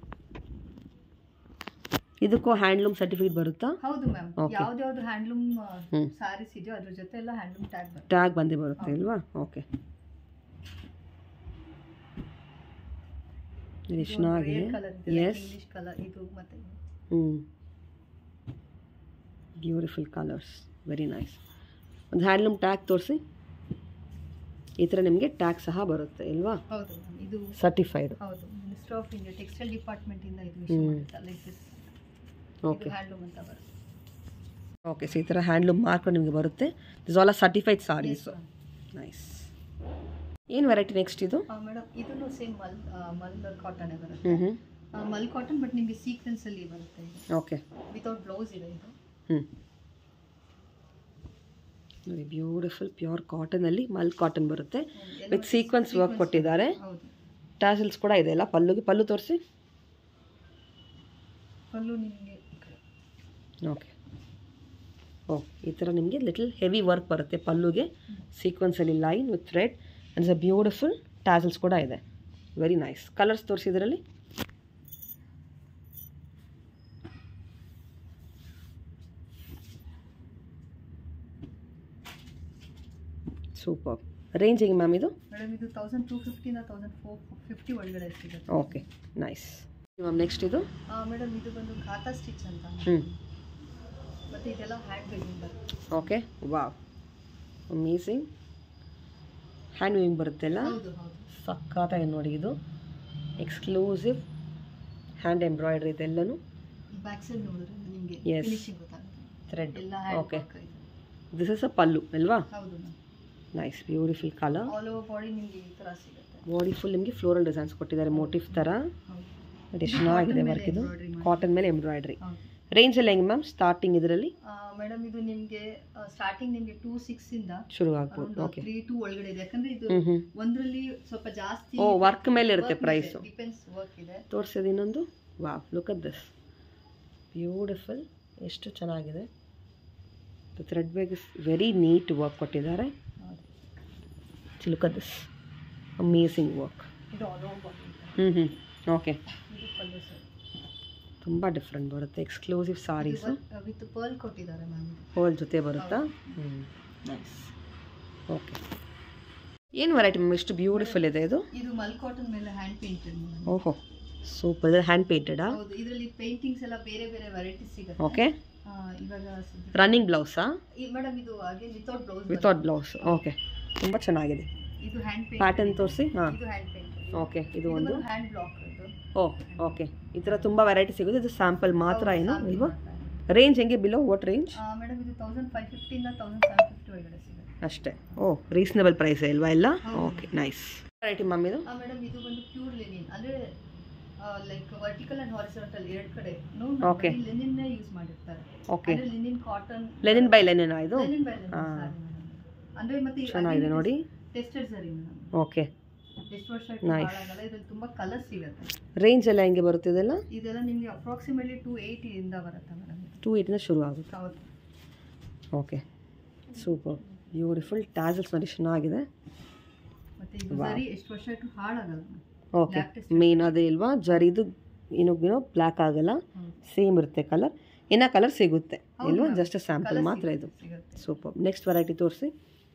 ಇದಕ್ಕೂ ಹ್ಯಾಂಡ್ಲೂಮ್ ಸರ್ಟಿಫಿಕೇಟ್ ಬರುತ್ತಾ? ಹೌದು ಮ್ಯಾಮ್. ಯಾವ್ದು ಹ್ಯಾಂಡ್ಲೂಮ್ ಸಾರೀಸ್ ಇದೆಯೋ ಅದ್ರ ಜೊತೆ ಎಲ್ಲ ಹ್ಯಾಂಡ್ಲೂಮ್ ಟ್ಯಾಗ್ ಬರುತ್ತೆ. ಟ್ಯಾಗ್ ಬಂದೇ ಬರುತ್ತೆ ಅಲ್ವಾ? ಓಕೆ. ಇದು ಚೆನ್ನಾಗಿದೆ. ಎಸ್, ಇಂಗ್ಲಿಷ್ ಕಲರ್ ಇದು. ಮತ್ತೆ hmm, beautiful colours, very nice. ಒಂದು ಹ್ಯಾಂಡ್ಲೂಮ್ ಟ್ಯಾಗ್ ತೋರಿಸಿ. ಈ ಥರ ನಿಮಗೆ ಟ್ಯಾಗ್ ಸಹ ಬರುತ್ತೆ ಅಲ್ವಾ? ಹೌದು ಮ್ಯಾಮ್. ಇದು ಸರ್ಟಿಫೈಡ್. ಹೌದು. Ministry of India textile department ಇಂದ ಇದು ಇಶ್ಯೂ ಮಾಡಿದ್ದಾರೆ. Like this. ಓಕೆ. ಹ್ಯಾಂಡ್ಲೂಮ್ ಅಂತ ಬರುತ್ತೆ. ಓಕೆ. ಸೊ ಈ ಥರ ಹ್ಯಾಂಡ್ಲೂಮ್ ಮಾರ್ಕ್ ನಿಮಗೆ ಬರುತ್ತೆ. This all are certified saris. Nice. ಏನು ವೆರೈಟಿ ನೆಕ್ಸ್ಟ್ ಇದು? ಮೇಡಮ್, ಇದನ್ನು ಸೇಮ್ ಮಲ್ ಮಲ್ ಕಾಟನ್ ಬರುತ್ತೆ. ಹ್ಮ್. ಮಲ್ ಕಾಟನ್ ಬಟ್ ನಿಮಗೆ ಸೀಕ್ವೆನ್ಸ್ ಅಲ್ಲಿ ಬರುತ್ತೆ. ಓಕೆ. ವಿತೌಟ್ ಬ್ಲೌಸ್ ಇದೆ ಇದು. ಹ್ಮ್. ನೋಡಿ, ಬ್ಯೂಟಿಫುಲ್ ಪ್ಯೂರ್ ಕಾಟನ್ ಅಲ್ಲಿ ಮಲ್ ಕಾಟನ್ ಬರುತ್ತೆ ವಿತ್ ಸೀಕ್ವೆನ್ಸ್ ವರ್ಕ್ ಕೊಟ್ಟಿದ್ದಾರೆ. ಟಾಸಲ್ಸ್ ಕೂಡ ಇದೆ ಅಲ್ಲ ಪಲ್ಲುಗೆ? ಪಲ್ಲು ತೋರಿಸಿ. ಪಲ್ಲು ನಿಮಗೆ ಓಕೆ. ಓ, ಈ ಥರ ನಿಮಗೆ ಲಿಟಲ್ ಹೆವಿ ವರ್ಕ್ ಬರುತ್ತೆ ಪಲ್ಲುಗೆ. ಸೀಕ್ವೆನ್ಸಲ್ಲಿ line with thread and a beautiful tassels ಕೂಡ ಇದೆ. Very nice. ಕಲರ್ಸ್ ತೋರಿಸಿದ್ರಲ್ಲಿ ಸೂಪರ್. ರೇಂಜ್ ಹೆಂಗೆ ಮ್ಯಾಮ್ ಇದು? ಮೇಡಮ್, ಇದು ತೌಸಂಡ್ ಟೂ ಫಿಫ್ಟಿನ ತೌಸಂಡ್ ಫೋರ್ ಫಿಫ್ಟಿ ಒಳಗಡೆ ಸಿಗುತ್ತೆ. Okay, nice. ಮ್ಯಾಮ್ ನೆಕ್ಸ್ಟ್ ಇದು? ಮೇಡಮ್, ಇದು ಬಂದು ಖಾತಾ ಸ್ಟಿಚ್ ಅಂತ. ಹ್ಞೂ. ಮತ್ತು ಇದೆಲ್ಲ ಹ್ಯಾಂಡ್ ವೀವಿಂಗ್ ಬರುತ್ತೆ. Okay. Wow, amazing. Hand weaving ಬರುತ್ತೆಲ್ಲ. ಹೌದು ಹೌದು. ಸಖತ್ತಾಗಿ ನೋಡಿ, ಇದು ಎಕ್ಸ್ಕ್ಲೂಸಿವ್ ಹ್ಯಾಂಡ್ ಎಂಬ್ರಾಯ್ಡ್ರಿ ಇದೆಲ್ಲನೂ. ಬ್ಯಾಕ್ ಸೈಡ್ ನೋಡಿದ್ರೆ ನಿಮಗೆ ಫಿನಿಶಿಂಗ್ ಗೊತ್ತಾಗುತ್ತೆ. Thread. Okay. This is a pallu ಅಲ್ವಾ? ಹೌದು ma'am. Nice, beautiful colour. All over body ನಿಮಗೆ ಈ ಥರ ಸಿಗುತ್ತೆ. ಬಾಡಿ ಫುಲ್ ನಿಮಗೆ ಫ್ಲೋರಲ್ ಡಿಸೈನ್ಸ್ ಕೊಟ್ಟಿದ್ದಾರೆ ಮೋಟಿಫ್ ಥರ. ಬಟ್ ಎಷ್ಟು ಚೆನ್ನಾಗಿದೆ ವರ್ಕ್ ಇದು. ಕಾಟನ್ ಮೇಲೆ ಎಂಬ್ರಾಯ್ಡ್ರಿ. ರೇಂಜ್ ಎಲ್ಲ ಹೆಂಗೆ ಮ್ಯಾಮ್ ಸ್ಟಾರ್ಟಿಂಗ್ ಇದರಲ್ಲಿ? ಮೇಡಮ್ ಇದು ನಿಮಗೆ ಸ್ಟಾರ್ಟಿಂಗ್ ನಿಮಗೆ ಟೂ ಸಿಕ್ಸ್ ಇಂದ ಶುರು ಆಗ್ಬೋದು. ಓಕೆ, ತ್ರೀ ಟೂ ಒಳಗಡೆ ಇದೆ. ಯಾಕಂದ್ರೆ ಇದು ಒಂದರಲ್ಲಿ ಸ್ವಲ್ಪ ಜಾಸ್ತಿ ಓ ವರ್ಕ್ ಮೇಲೆ ಇರುತ್ತೆ ಪ್ರೈಸ್. ಡಿಪೆಂಡ್ಸ್ ವರ್ಕ್ ಇದೆ. ತೋರಿಸೋದು ಇನ್ನೊಂದು. Wow, look at this, beautiful. ಎಷ್ಟು ಚೆನ್ನಾಗಿದೆ. Thread bag is very neat work ಕೊಟ್ಟಿದ್ದಾರೆ. Look at this, amazing work. ಇದು ಆಲ್ ಓವರ್ ಹ್ಞೂ ಹ್ಞೂ ಓಕೆ. ಇದು ಪಲ್ಲು ಸರ್ ತುಂಬ ಡಿಫ್ರೆಂಟ್ ಬರುತ್ತೆ. ಎಕ್ಸ್ಕ್ಲೂಸಿವ್ ಸಾರೀಸು ವಿತ್ ಪರ್ಲ್ ಕೊಟ್ಟಿದ್ದಾರೆ ಮ್ಯಾಮ್. ಪರ್ಲ್ ಜೊತೆ ಬರುತ್ತಾ? ಹ್ಞೂ, ನೈಸ್. ಓಕೆ, ಏನು ವೆರೈಟಿ ಮ್ಯಾಮ್? ಎಷ್ಟು ಬ್ಯೂಟಿಫುಲ್ ಇದೆ ಇದು. ಇದು ಮಲ್ ಕಾಟನ್ ಮೇಲೆ ಹ್ಯಾಂಡ್ ಪೇಂಟೆಡ್. ಓಹೋ, ಸೂಪರ್. ಇದು ಹ್ಯಾಂಡ್ ಪೇಂಟೆಡಾ? ಹೌದು, ಇದರಲ್ಲಿ ಪೇಂಟಿಂಗ್ಸ್ ಎಲ್ಲ ಬೇರೆ ಬೇರೆ ವೆರೈಟೀಸ್ ಸಿಗುತ್ತೆ. ಓಕೆ, ಇವಾಗ ರನ್ನಿಂಗ್ ಬ್ಲೌಸಾ? ಮೇಡಮ್ ಇದು ಹಾಗೆ without blouse. Without blouse. Okay, ತುಂಬ ಚೆನ್ನಾಗಿದೆ. ಇದು ಹ್ಯಾಂಡ್ ಪೇಂಟ್ ಪ್ಯಾಟರ್ನ್ ತೋರಿಸಿ. ಹಾಂ, ಇದು ಹ್ಯಾಂಡ್ ಪೇಂಟ್. ಓಕೆ, ಇದು ಒಂದು ಹ್ಯಾಂಡ್ ಬ್ಲಾಕ್ ಇದು. ಓ ಓಕೆ, ಈ ಥರ ತುಂಬ ವೆರೈಟಿ ಸಿಗುತ್ತೆ. ಇದು ಸ್ಯಾಂಪಲ್ ಮಾತ್ರ ಏನು ಇಲ್ವಾ? ರೇಂಜ್ ಹೆಂಗೆ? Below what range? ಮೇಡಮ್ ಇದು ತೌಸಂಡ್ ಫೈವ್ ಫಿಫ್ಟಿಯಿಂದ ತೌಸಂಡ್ ಸೆವೆನ್ ಫಿಫ್ಟಿ ಒಳಗಡೆ ಸಿಗುತ್ತೆ ಅಷ್ಟೇ. ಓ, ರೀಸನಬಲ್ ಪ್ರೈಸ್ ಇಲ್ವಾ ಎಲ್ಲ? Okay, nice. ವೆರೈಟಿ ಮ್ಯಾಮ್ ಇದು? ಮೇಡಮ್ ಇದು ಒಂದು ಪ್ಯೂರ್ ಲಿನಿನ್, ಅಂದರೆ ಲೈಕ್ ವರ್ಟಿಕಲ್ ಅಂಡ್ ಹಾರಿಜಾಂಟಲ್ ಎರಡು ಕಡೆ ಓಕೆ ಲಿನಿನ್ ಯೂಸ್ ಮಾಡಿರ್ತಾರೆ. Okay, linen cotton, linen by linen ಇದು? ಲಿನಿನ್ ಬೈ ಲಿನಿನ್ ಅಂದ್ರೆ ಮತ್ತೆ ಚೆನ್ನಾಗಿದೆ ನೋಡಿ. ಟೆಸ್ಟೆಡ್ ಸರಿ ಮೇಡಮ್. ಓಕೆ, ಎಷ್ಟು ವರ್ಷ ಹಾಳಾಗಲ್ಲ. ಇದರಲ್ಲಿ ತುಂಬಾ ಕಲರ್ಸ್ ಸಿಗುತ್ತೆ. ರೇಂಜ್ ಎಲ್ಲ ಹೆಂಗೆ ಬರುತ್ತೆ ಇದೆಲ್ಲ? ಇದೆಲ್ಲ ನಿಮಗೆ ಅಪ್ರಾಕ್ಸಿಮೇಟ್ಲಿ ಟೂ ಏಯ್ಟಿ ಇಂದ ಬರುತ್ತೆ ಮೇಡಮ್. ಟೂ ಏಯ್ಟಿಂದ ಶುರು ಆಗುತ್ತೆ. ಹೌದು. Okay, super, beautiful. ಟ್ಯಾಸಲ್ಸ್ ನೋಡಿ ಚೆನ್ನಾಗಿದೆ. ಮತ್ತೆ ಇದು ಸರಿ ಎಷ್ಟು ವರ್ಷ ಆಯ್ತು ಹಾಳಾಗಲ್ಲ. ಓಕೆ, ಮೇನ್ ಅದೇ ಇಲ್ವಾ? ಜರಿದು ಏನೋ ಏನೋ ಬ್ಲ್ಯಾಕ್ ಆಗಲ್ಲ, ಸೇಮ್ ಇರುತ್ತೆ ಕಲರ್. ಏನೋ ಕಲರ್ ಸಿಗುತ್ತೆ ಇಲ್ವಾ? ಜಸ್ಟ್ ಸ್ಯಾಂಪಲ್ ಮಾತ್ರ ಇದು. ಸೂಪರ್. ನೆಕ್ಸ್ಟ್ ವೆರೈಟಿ ತೋರಿಸಿ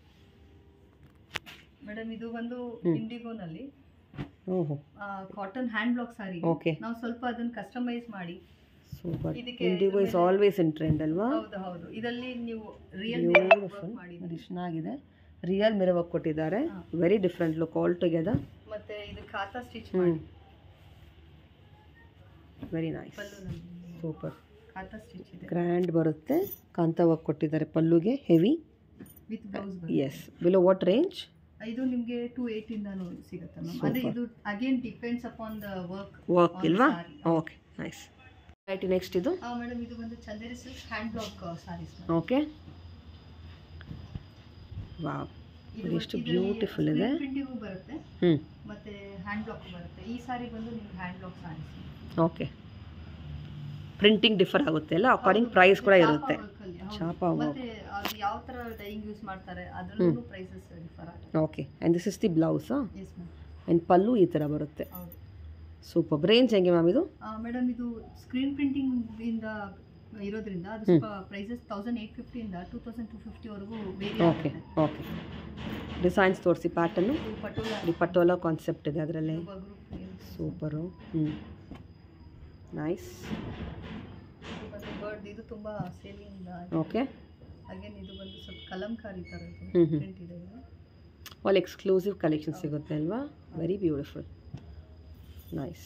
ಮೇಡಮ್. ಇದು ಒಂದು ಇಂಡಿಗೋನಲ್ಲಿ ಓಹೋ cotton hand block sari. Okay, ನಾವು ಸ್ವಲ್ಪ ಅದನ್ನ ಕಸ್ಟಮೈಸ್ ಮಾಡಿ. Super. Indigo is always in trend ಅಲ್ವಾ? ಹೌದು ಹೌದು. ಇದರಲ್ಲಿ ನೀವು ರಿಯಲ್ ಬ್ಯೂಟಿಫುಲ್ ಮಾಡಿದ್ದೀರಿ, ಚೆನ್ನಾಗಿದೆ. ರಿಯಲ್ ಮಿರರ್ ವರ್ಕ್ ಕೊಟ್ಟಿದ್ದಾರೆ. Very different look all together. ಮತ್ತೆ ಇದು ಖಾತಾ ಸ್ಟಿಚ್ ಮಾಡಿ. Very nice, super. ಖಾತಾ ಸ್ಟಿಚ್ ಇದೆ, ಗ್ರ್ಯಾಂಡ್ ಬರುತ್ತೆ. ಕಾಂತಾ ವರ್ಕ್ ಕೊಟ್ಟಿದ್ದಾರೆ ಪಲ್ಲುಗೆ, heavy with blouse. Yes. Below what range? ಇದು ನಿಮಗೆ ಟೂ ಏಯ್ಟಿ ಇಂದಾನು ಸಿಗುತ್ತೆ ಮ್ಯಾಮ್. ಅದೇ ಇದು again depends upon the work work ಇಲ್ವಾ? Okay, nice. ರೈಟ್, ನೆಕ್ಸ್ಟ್ ಇದು ಮೇಡಮ್ ಇದು ಒಂದು Chanderi silk hand block saris. Okay, wow, ಎಷ್ಟು ಬ್ಯೂಟಿಫುಲ್ ಇದೆ. ಪ್ರಿಂಟಿಂಗು ಬರುತ್ತೆ ಹ್ಞೂ, ಮತ್ತೆ ಹ್ಯಾಂಡ್ ಬ್ಲಾಕ್ ಬರುತ್ತೆ. ಈ ಸಾರಿ ಬಂದು ನಿಮ್ಗೆ hand block saris. Okay, printing differ ಆಗುತ್ತೆ ಅಲ್ಲ, ಅಕಾರ್ಡಿಂಗ್ ಪ್ರೈಸ್ ಕೂಡ ಇರುತ್ತೆ. ಚಾಪ ಮತ್ತೆ ಅದು ಯಾವ ತರ ಡೈಯಿಂಗ್ ಯೂಸ್ ಮಾಡ್ತಾರೆ ಅದರಲ್ಲೂ ಪ್ರೈಸಸ್ ಡಿಫರ್ ಆಗುತ್ತೆ. Okay, and this is the blouse. Yes ma'am. And pallu ಈ ಥರ ಬರುತ್ತೆ. ಹೌದು. ಸೂಪರ್. ರೇಂಜ್ ಹೆಂಗೆ ಮ್ಯಾಮ್ ಇದು? ಮೇಡಮ್ ಇದು ಸ್ಕ್ರೀನ್ ಪ್ರಿಂಟಿಂಗ್ ಇಂದ ಇರೋದ್ರಿಂದ ಅದು ಸ್ವಲ್ಪ ಪ್ರೈಸಸ್ ತೌಸಂಡ್ ಏಟ್ ಫಿಫ್ಟಿ ಇಂದ ಟೂ ತೌಸಂಡ್ ಟೂ ಫಿಫ್ಟಿ ವರೆಗೂ ವೇರಿ ಓಕೆ ಓಕೆ. ಡಿಸೈನ್ಸ್ ತೋರಿಸಿ. ಪ್ಯಾಟರ್ನು ಈ ಪಟೋಲಾ ಕಾನ್ಸೆಪ್ಟ್ ಇದೆ ಅದರಲ್ಲಿ. ಸೂಪರು. ಹ್ಞೂ, ನೈಸ್. ಬರ್ಡ್ ಇದು ತುಂಬಾ ಸೇಲಿಂಗ್. ಓಕೆ, ಅಗೇನ್ ಇದು ಬಂದು ಸ್ವಲ್ಪ ಕಲಂಕಾರಿ ಥರ ಹ್ಞೂ ಪ್ರಿಂಟ್ ಇದೆ. ಆಲ್ ಎಕ್ಸ್ಕ್ಲೂಸಿವ್ ಕಲೆಕ್ಷನ್ ಸಿಗುತ್ತೆ ಅಲ್ವಾ? Very beautiful, nice.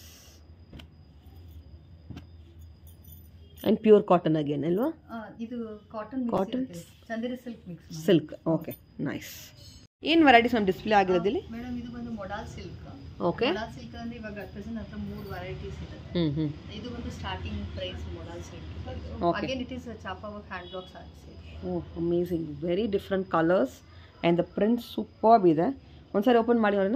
And pure cotton again ಅಲ್ವಾ? ಇದು cotton cotton Chanderi silk mix. Silk. Okay, nice. ಏನು ವೆರೈಟೀಸ್ ನಮ್ಮ ಡಿಸ್ಪ್ಲೇ ಆಗಿರೋದಿಲ್ಲಿ? ಮೇಡಮ್ ಇದು ಬಂದು modal silk. Okay, modal silk ಅಂದ್ರೆ ಇವಾಗ ಪ್ರೆಸೆಂಟ್ ಹತ್ರ ಮೂರು ವೆರೈಟೀಸ್ ಇದೆ. ಹ್ಞೂ ಹ್ಞೂ. ಇದು ಒಂದು starting price modal silk. Again it is chhapa work hand block saris. Oh, amazing. Very different colours and the print superb ಇದೆ. ಒಂದ್ಸಾರಿ ಓಪನ್ ಮಾಡಿ ನೋಡೋಣ.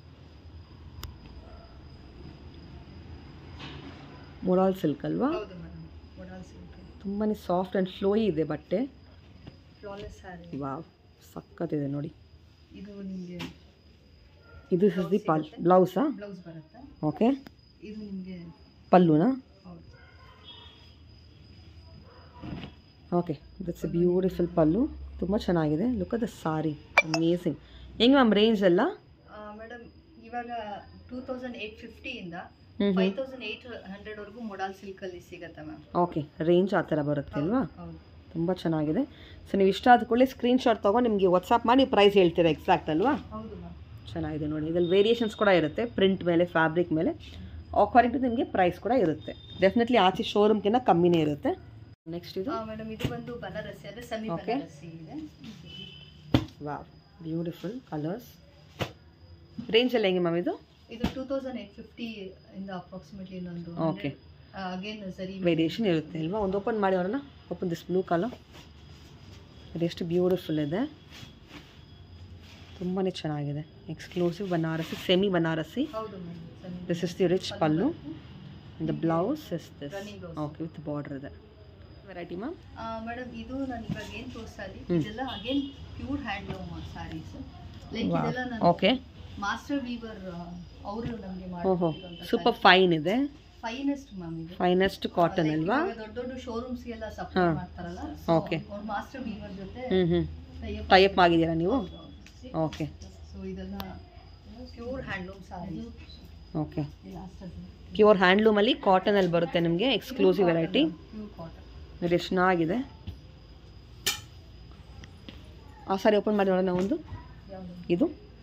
ಮೊಡಾಲ್ ಸಿಲ್ಕ್ ಅಲ್ವಾ? ಹೌದು ಮೇಡಮ್, ಮೊಡಾಲ್ ಸಿಲ್ಕ್. ತುಂಬಾ ಸಾಫ್ಟ್ ಆ್ಯಂಡ್ ಫ್ಲೋಯಿ ಇದೆ ಬಟ್ಟೆ. ಫ್ಲಾಲೆಸ್ ಸಾರಿ. ವಾವ್, ಸಕ್ಕತ್ತಿದೆ ನೋಡಿ. ಇದು ನಿಮಗೆ ಇದು ಇಸ್ ದಿ ಪಲ್ ಬ್ಲೌಸಾ? ಬ್ಲೌಸ್ ಬರುತ್ತೆ. ಓಕೆ, ಇದು ನಿಮಗೆ ಪಲ್ಲುನಾ? ಹೌದು. Okay, that's a beautiful pallu. ತುಂಬ ಚೆನ್ನಾಗಿದೆ. Look at the sari, amazing. ಹೆಂಗೆ ಮ್ಯಾಮ್ ರೇಂಜ್ ಎಲ್ಲ? ಮೇಡಮ್ ಇವಾಗ ಟೂ ತೌಸಂಡ್ ಏಟ್ ಫಿಫ್ಟಿ ಇಂದ ಫೈವ್ ತೌಸಂಡ್ ಏಟ್ ಹಂಡ್ರೆಡ್ ವರೆಗೂ ಮೊಡಾಲ್ ಸಿಲ್ಕ್ ಅಲ್ಲಿ ಸಿಗುತ್ತೆ ಮ್ಯಾಮ್. ಓಕೆ, ರೇಂಜ್ ಆ ಥರ ಬರುತ್ತೆ ಅಲ್ವಾ? ಹೌದು. ತುಂಬ ಚೆನ್ನಾಗಿದೆ. ಸೊ ನೀವು ಇಷ್ಟ ಆದ ಕೂಡಲೇ ಸ್ಕ್ರೀನ್ಶಾಟ್ ತೊಗೊಂಡು ನಿಮಗೆ ವಾಟ್ಸಪ್ ಮಾಡಿ ಪ್ರೈಸ್ ಹೇಳ್ತೀರಾ ಎಕ್ಸಾಕ್ಟ್ ಅಲ್ವಾ? ಹೌದು ಮ್ಯಾಮ್. ಚೆನ್ನಾಗಿದೆ ನೋಡಿ. ಇದರಲ್ಲಿ ವೇರಿಯೇಷನ್ಸ್ ಕೂಡ ಇರುತ್ತೆ, ಪ್ರಿಂಟ್ ಮೇಲೆ, ಫ್ಯಾಬ್ರಿಕ್ ಮೇಲೆ. ಅಕಾರ್ಡಿಂಗ್ ಟು ನಿಮಗೆ ಪ್ರೈಸ್ ಕೂಡ ಇರುತ್ತೆ. ಡೆಫಿನೆಟ್ಲಿ ಆಚೆ ಶೋರೂಮ್ಗಿಂತ ಕಮ್ಮಿನೇ ಇರುತ್ತೆ. ನೆಕ್ಸ್ಟ್ ಇದು ಮೇಡಮ್ ಇದು ಬಂದು ಬನಾರಸಿ ಅಂದರೆ ಸೆಮಿ ಬನಾರಸಿ ಇದೆ. Wow, beautiful colours. ರೇಂಜಲ್ಲಿ ಹೆಂಗೆ ಮ್ಯಾಮ್ ಇದು? ಇದು ಟೂ ತೌಸಂಡ್ ಏಟ್ ಫಿಫ್ಟಿ ಇಂದ ಅಪ್ರಾಕ್ಸಿಮೇಟ್ಲಿ ಇನ್ನೊಂದು ಓಕೆ ಅಗೇನ್ ಸರಿ ವೇರಿಯೇಷನ್ ಇರುತ್ತೆ ಅಲ್ವಾ? ಒಂದು ಓಪನ್ ಮಾಡಿ ಅವರನ್ನ. Open this blue colour. ಅದೆಷ್ಟು ಬ್ಯೂಟಿಫುಲ್ ಇದೆ, ತುಂಬಾ ಚೆನ್ನಾಗಿದೆ. Exclusive Banarasi, semi Banarasi. This is the rich pallu. The blouse is this. Okay, with border ಇದೆ. Variety ma'am? ಮೇಡಮ್ ಇದು ನಾನು ಇವಾಗ ಏನು ತೋರಿಸ್ತಾ ಇದ್ದೀನಿ ಇದೆಲ್ಲ again pure handloom saris. Like ಇದೆಲ್ಲ ನಾನು ಓಕೆ ಮಾಸ್ಟರ್ ವೀವರ್ ಅವರು ನಮಗೆ ಓಹೋ, ಸೂಪರ್ ಫೈನ್ ಇದೆ. ಫೈನೆಸ್ಟ್ ಮ್ಯಾಮ್ ಇದು. ಫೈನೆಸ್ಟ್ ಕಾಟನ್ ಅಲ್ವಾ? ದೊಡ್ಡ ದೊಡ್ಡ ಶೋರೂಮ್ಸ್ ಎಲ್ಲ ಸಪ್ಲೈ ಮಾಡ್ತಾರಲ್ಲ. ಓಕೆ, ಅವ್ರ ಮಾಸ್ಟರ್ ವೀವರ್ ಜೊತೆ ಹ್ಮ್ ಹ್ಮ್ ಟೈ ಅಪ್ ಆಗಿದ್ದೀರಾ ನೀವು? ಓಕೆ, ಸೊ ಇದೆಲ್ಲ pure handloom saris. Okay, pure ಹ್ಯಾಂಡ್ಲೂಮಲ್ಲಿ ಕಾಟನಲ್ಲಿ ಬರುತ್ತೆ ನಿಮಗೆ. Exclusive variety. Pure cotton. ಇದು ಎಷ್ಟು ಚೆನ್ನಾಗಿದೆ. ಆ ಸಾರಿ ಓಪನ್ ಮಾಡಿ ನೋಡೋಣ ಒಂದು. ಇದು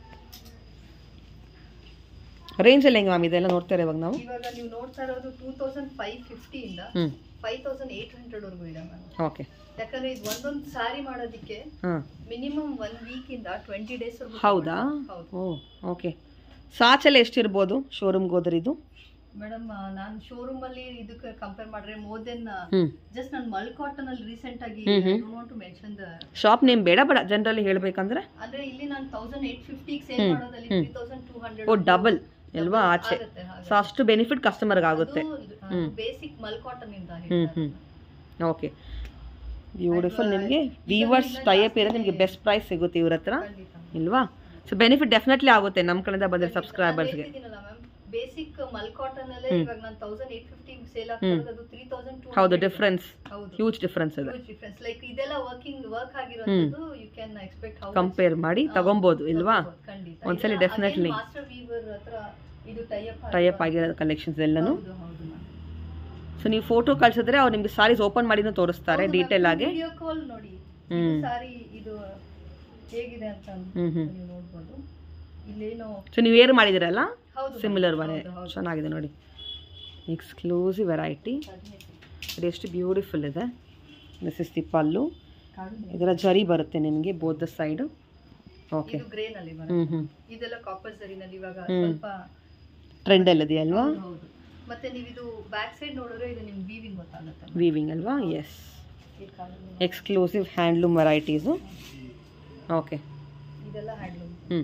ರೇಂಜಲ್ಲಿ ಹೆಂಗೆ ಮ್ಯಾಮ್ ಇದೆಲ್ಲ ನೋಡ್ತಾರೆ ಇವಾಗ ನಾವು? ಇವಾಗ ನೀವು ನೋಡ್ತಾ ಇರೋದು ಟೂ ತೌಸಂಡ್ ಫೈವ್ ಫಿಫ್ಟಿ ಇಂದ ಫೈವ್ ತೌಸಂಡ್ ಏಟ್ ಹಂಡ್ರೆಡ್ ವರ್ಗೂ ಇದೆ ಮ್ಯಾಮ್. ಓಕೆ, ಯಾಕಂದ್ರೆ ಇದು ಒಂದೊಂದು ಸಾರಿ ಮಾಡೋದಕ್ಕೆ ಮಿನಿಮಮ್ ಒನ್ ವೀಕ್ ಇಂದ ಟ್ವೆಂಟಿ ಡೇಸ್. ಹೌದಾ? Oh okay. ಸಾಚೆಲ್ಲ ಎಷ್ಟಿರ್ಬೋದು ಶೋರೂಮ್ಗೆ ಹೋದ್ರೆ ಇದು? ಮೇಡಮ್ ನಾನು ಶೋರೂಮ್ ಅಲ್ಲಿ ಇದಕ್ಕೆ ಕಂಪೇರ್ ಮಾಡಿದ್ರೆ ಮೋರ್ ದೆನ್ ಜಸ್ಟ್ ನಾನು ಮಲ್ ಕಾಟನ್ ಅಲ್ಲಿ ರೀಸೆಂಟ್ ಆಗಿ want to mention the shop name ಬೇಡ, ಬಡ ಜನರಲಿ ಹೇಳ್ಬೇಕಂದ್ರೆ ಅಂದ್ರೆ ಇಲ್ಲಿ ನಾನು ತೌಸಂಡ್ ಏಟ್ ಫಿಫ್ಟಿ ಸೇಲ್ ಮಾಡೋದಲ್ಲಿ three thousand two hundred. Oh, double ಅಲ್ವಾ ಆಚೆ? ಸೊ ಅಷ್ಟು ಬೆನಿಫಿಟ್ ಕಸ್ಟಮರ್ಗೆ ಆಗುತ್ತೆ. ಬೇಸಿಕ್ ಮಲ್ ಕಾಟನ್ ಇಂದ. Hmm hmm okay, beautiful. ನಿಮಗೆ ವೀವರ್ಸ್ ಟೈಪ್ ಇರೋದು ನಿಮಗೆ ಬೆಸ್ಟ್ ಪ್ರೈಸ್ ಸಿಗುತ್ತೆ ಇವ್ರ ಹತ್ರ ಇಲ್ವಾ? ಸೊ ಬೆನಿಫಿಟ್ ಡೆಫಿನೆಟ್ಲಿ ಆಗುತ್ತೆ ನಮ್ಮ ಕಡೆಯಿಂದ ಬಂದಿರೋ ಸಬ್ಸ್ಕ್ರೈಬರ್ಸ್ಗೆ. ಬೇಸಿಕ್ ಮಲ್ ಕಾಟನ್ ಅಲ್ಲೇ ಇವಾಗ ನಾನು ತೌಸಂಡ್ ಏಟ್ ಫಿಫ್ಟಿ ಸೇಲ್ ಆಗ್ತಿರೋದು, ಅದು ತ್ರೀ ತೌಸಂಡ್ ಟೂ. ಹೌದು, ಡಿಫರೆನ್ಸ್ ಹ್ಯೂಜ್ ಡಿಫರೆನ್ಸ್ ಇದೆ. Huge difference. ಲೈಕ್ ಇದೆಲ್ಲ ವರ್ಕಿಂಗ್ ವರ್ಕ್ ಆಗಿರೋದು you can expect how compare ಮಾಡಿ ತಗೊಬಹುದು ಇಲ್ವಾ? ಖಂಡಿತ ಒಂದ್ಸಲಿ ಡೆಫಿನೆಟ್ಲಿ ಮಾಸ್ಟರ್ ವೀವರ್ ಹತ್ರ ಇದು ಟೈ ಅಪ್ ಟೈ ಅಪ್ ಆಗಿರೋ ಕಲೆಕ್ಷನ್ಸ್ ಎಲ್ಲಾನು. ಹೌದು ಹೌದು ಮ್ಯಾಮ್. ಸೊ ನೀವು ಫೋಟೋ ಕಳ್ಸಿದ್ರೆ ಅವ್ರು ನಿಮ್ಗೆ ಸಾರೀಸ್ ಓಪನ್ ಮಾಡಿನೂ ತೋರಿಸ್ತಾರೆ ಡೀಟೇಲ್ ಆಗಿ. ವಿಡಿಯೋ ಕಾಲ್ ನೋಡಿ ಇದು ಸಾರಿ ಇದು ಹೇಗಿದೆ ಅಂತ ನೀವು ನೋಡಬಹುದು. ಇಲ್ಲೇನೋ ಸೊ ನೀವು ವೇರ್ ಮಾಡಿದಿರಲ್ಲ ಸಿಮಿಲರ್ ಬನೆ ಚೆನ್ನಾಗಿದೆ ನೋಡಿ. Exclusive variety. ಇದು ಎಷ್ಟು ಬ್ಯೂಟಿಫುಲ್ ಇದೆ. This is the pallu. ಇದರ ಜರಿ ಬರುತ್ತೆ ನಿಮಗೆ ಬೋತ್ ದ ಸೈಡ್. ಓಕೆ, ಇದು ಗ್ರೇ ನಲ್ಲಿ ಬರುತ್ತೆ. ಇದೆಲ್ಲ ಕಾಪರ್ ಜರಿನಲ್ಲಿ ಇವಾಗ ಸ್ವಲ್ಪ ಟ್ರೆಂಡ್ ಅಲ್ಲಿ ಅಲ್ವಾ? ಹೌದು. ಮತ್ತೆ ನೀವು ಇದು ಬ್ಯಾಕ್ ಸೈಡ್ ನೋಡಿದ್ರೆ ಇದು ನಿಮಗೆ ವೀವಿಂಗ್ ಗೊತ್ತಾಗುತ್ತೆ. ವೀವಿಂಗ್ ಅಲ್ವಾ? Yes, exclusive handloom varieties. Okay, ಇದೆಲ್ಲ ಹ್ಯಾಂಡ್ಲೂಮ್. ಹ್ಞೂ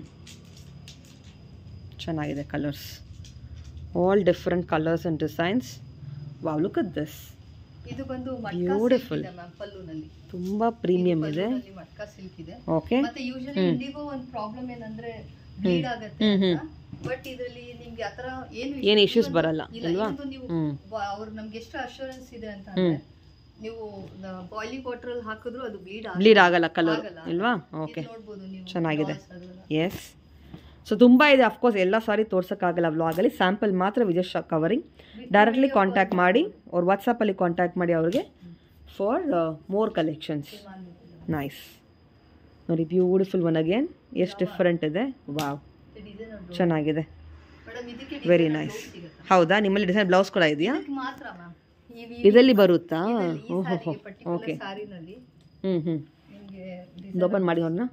ಚೆನ್ನಾಗಿದೆ colours. All different colours and designs. Wow, look at this. ಇದು ಬಂದು ಬ್ಯೂಟಿಫುಲ್. ಪಲ್ಲುನಲ್ಲಿ ತುಂಬಾ ಪ್ರೀಮಿಯಂ ಇದೆ. ಮಟ್ಕಾ ಸಿಲ್ಕ್ ಇದೆ. ಓಕೆ, ಮತ್ತೆ ಯೂಶುವಲಿ ಇಂಡಿಗೋ ಒಂದು ಪ್ರಾಬ್ಲಮ್ ಏನಂದ್ರೆ ಬ್ಲೀಡ್ ಆಗುತ್ತೆ ಅಂತ. ಬಟ್ ಇದರಲ್ಲಿ ನಿಮಗೆ ಆತರ ಏನು ಏನು ಇಶ್ಯೂಸ್ ಬರಲ್ಲ ಅಲ್ವಾ? ನೀವು ಅವರು ನಮ್ಗೆ ಎಷ್ಟು ಅಶ್ಯೂರೆನ್ಸ್ ಇದೆ ಅಂತ ಅಂದ್ರೆ ನೀವು ಬಾಯ್ಲಿಂಗ್ ವಾಟರ್ ಅಲ್ಲಿ ಹಾಕಿದ್ರು ಅದು ಬ್ಲೀಡ್ ಬ್ಲೀಡ್ ಆಗಲ್ಲ ಕಲರ್ ಅಲ್ವಾ? ಓಕೆ, ನೋಡಬಹುದು ನೀವು. ಚೆನ್ನಾಗಿದೆ. ಎಸ್, ಸೊ ತುಂಬ ಇದೆ. ಅಫ್ಕೋರ್ಸ್ ಎಲ್ಲ ಸಾರಿ ತೋರ್ಸೋಕ್ಕಾಗಲ್ಲ ವ್ಲಾಗಲ್ಲಿ, ಸ್ಯಾಂಪಲ್ ಮಾತ್ರ ವಿಜಯ್ ಕವರಿಂಗ್. ಡೈರೆಕ್ಟ್ಲಿ ಕಾಂಟ್ಯಾಕ್ಟ್ ಮಾಡಿ ಅವ್ರ ವಾಟ್ಸಪ್ಪಲ್ಲಿ ಕಾಂಟ್ಯಾಕ್ಟ್ ಮಾಡಿ ಅವ್ರಿಗೆ ಫಾರ್ ಮೋರ್ ಕಲೆಕ್ಷನ್ಸ್. ನೈಸ್ ನೋಡಿ, ಬ್ಯೂಟಿಫುಲ್ ಒನ್ ಅಗೇನ್. ಎಷ್ಟು ಡಿಫ್ರೆಂಟ್ ಇದೆ. ವಾವ್, ಚೆನ್ನಾಗಿದೆ. Very nice. ಹೌದಾ, ನಿಮ್ಮಲ್ಲಿ ಡಿಸೈನ್ ಬ್ಲೌಸ್ ಕೂಡ ಇದೆಯಾ? ಇದರಲ್ಲಿ ಬರುತ್ತಾ? ಓಹೋ, ಓಕೆ. ಹ್ಞೂ ಹ್ಞೂ ಓಪನ್ ಮಾಡಿ ಅವ್ರನ್ನ.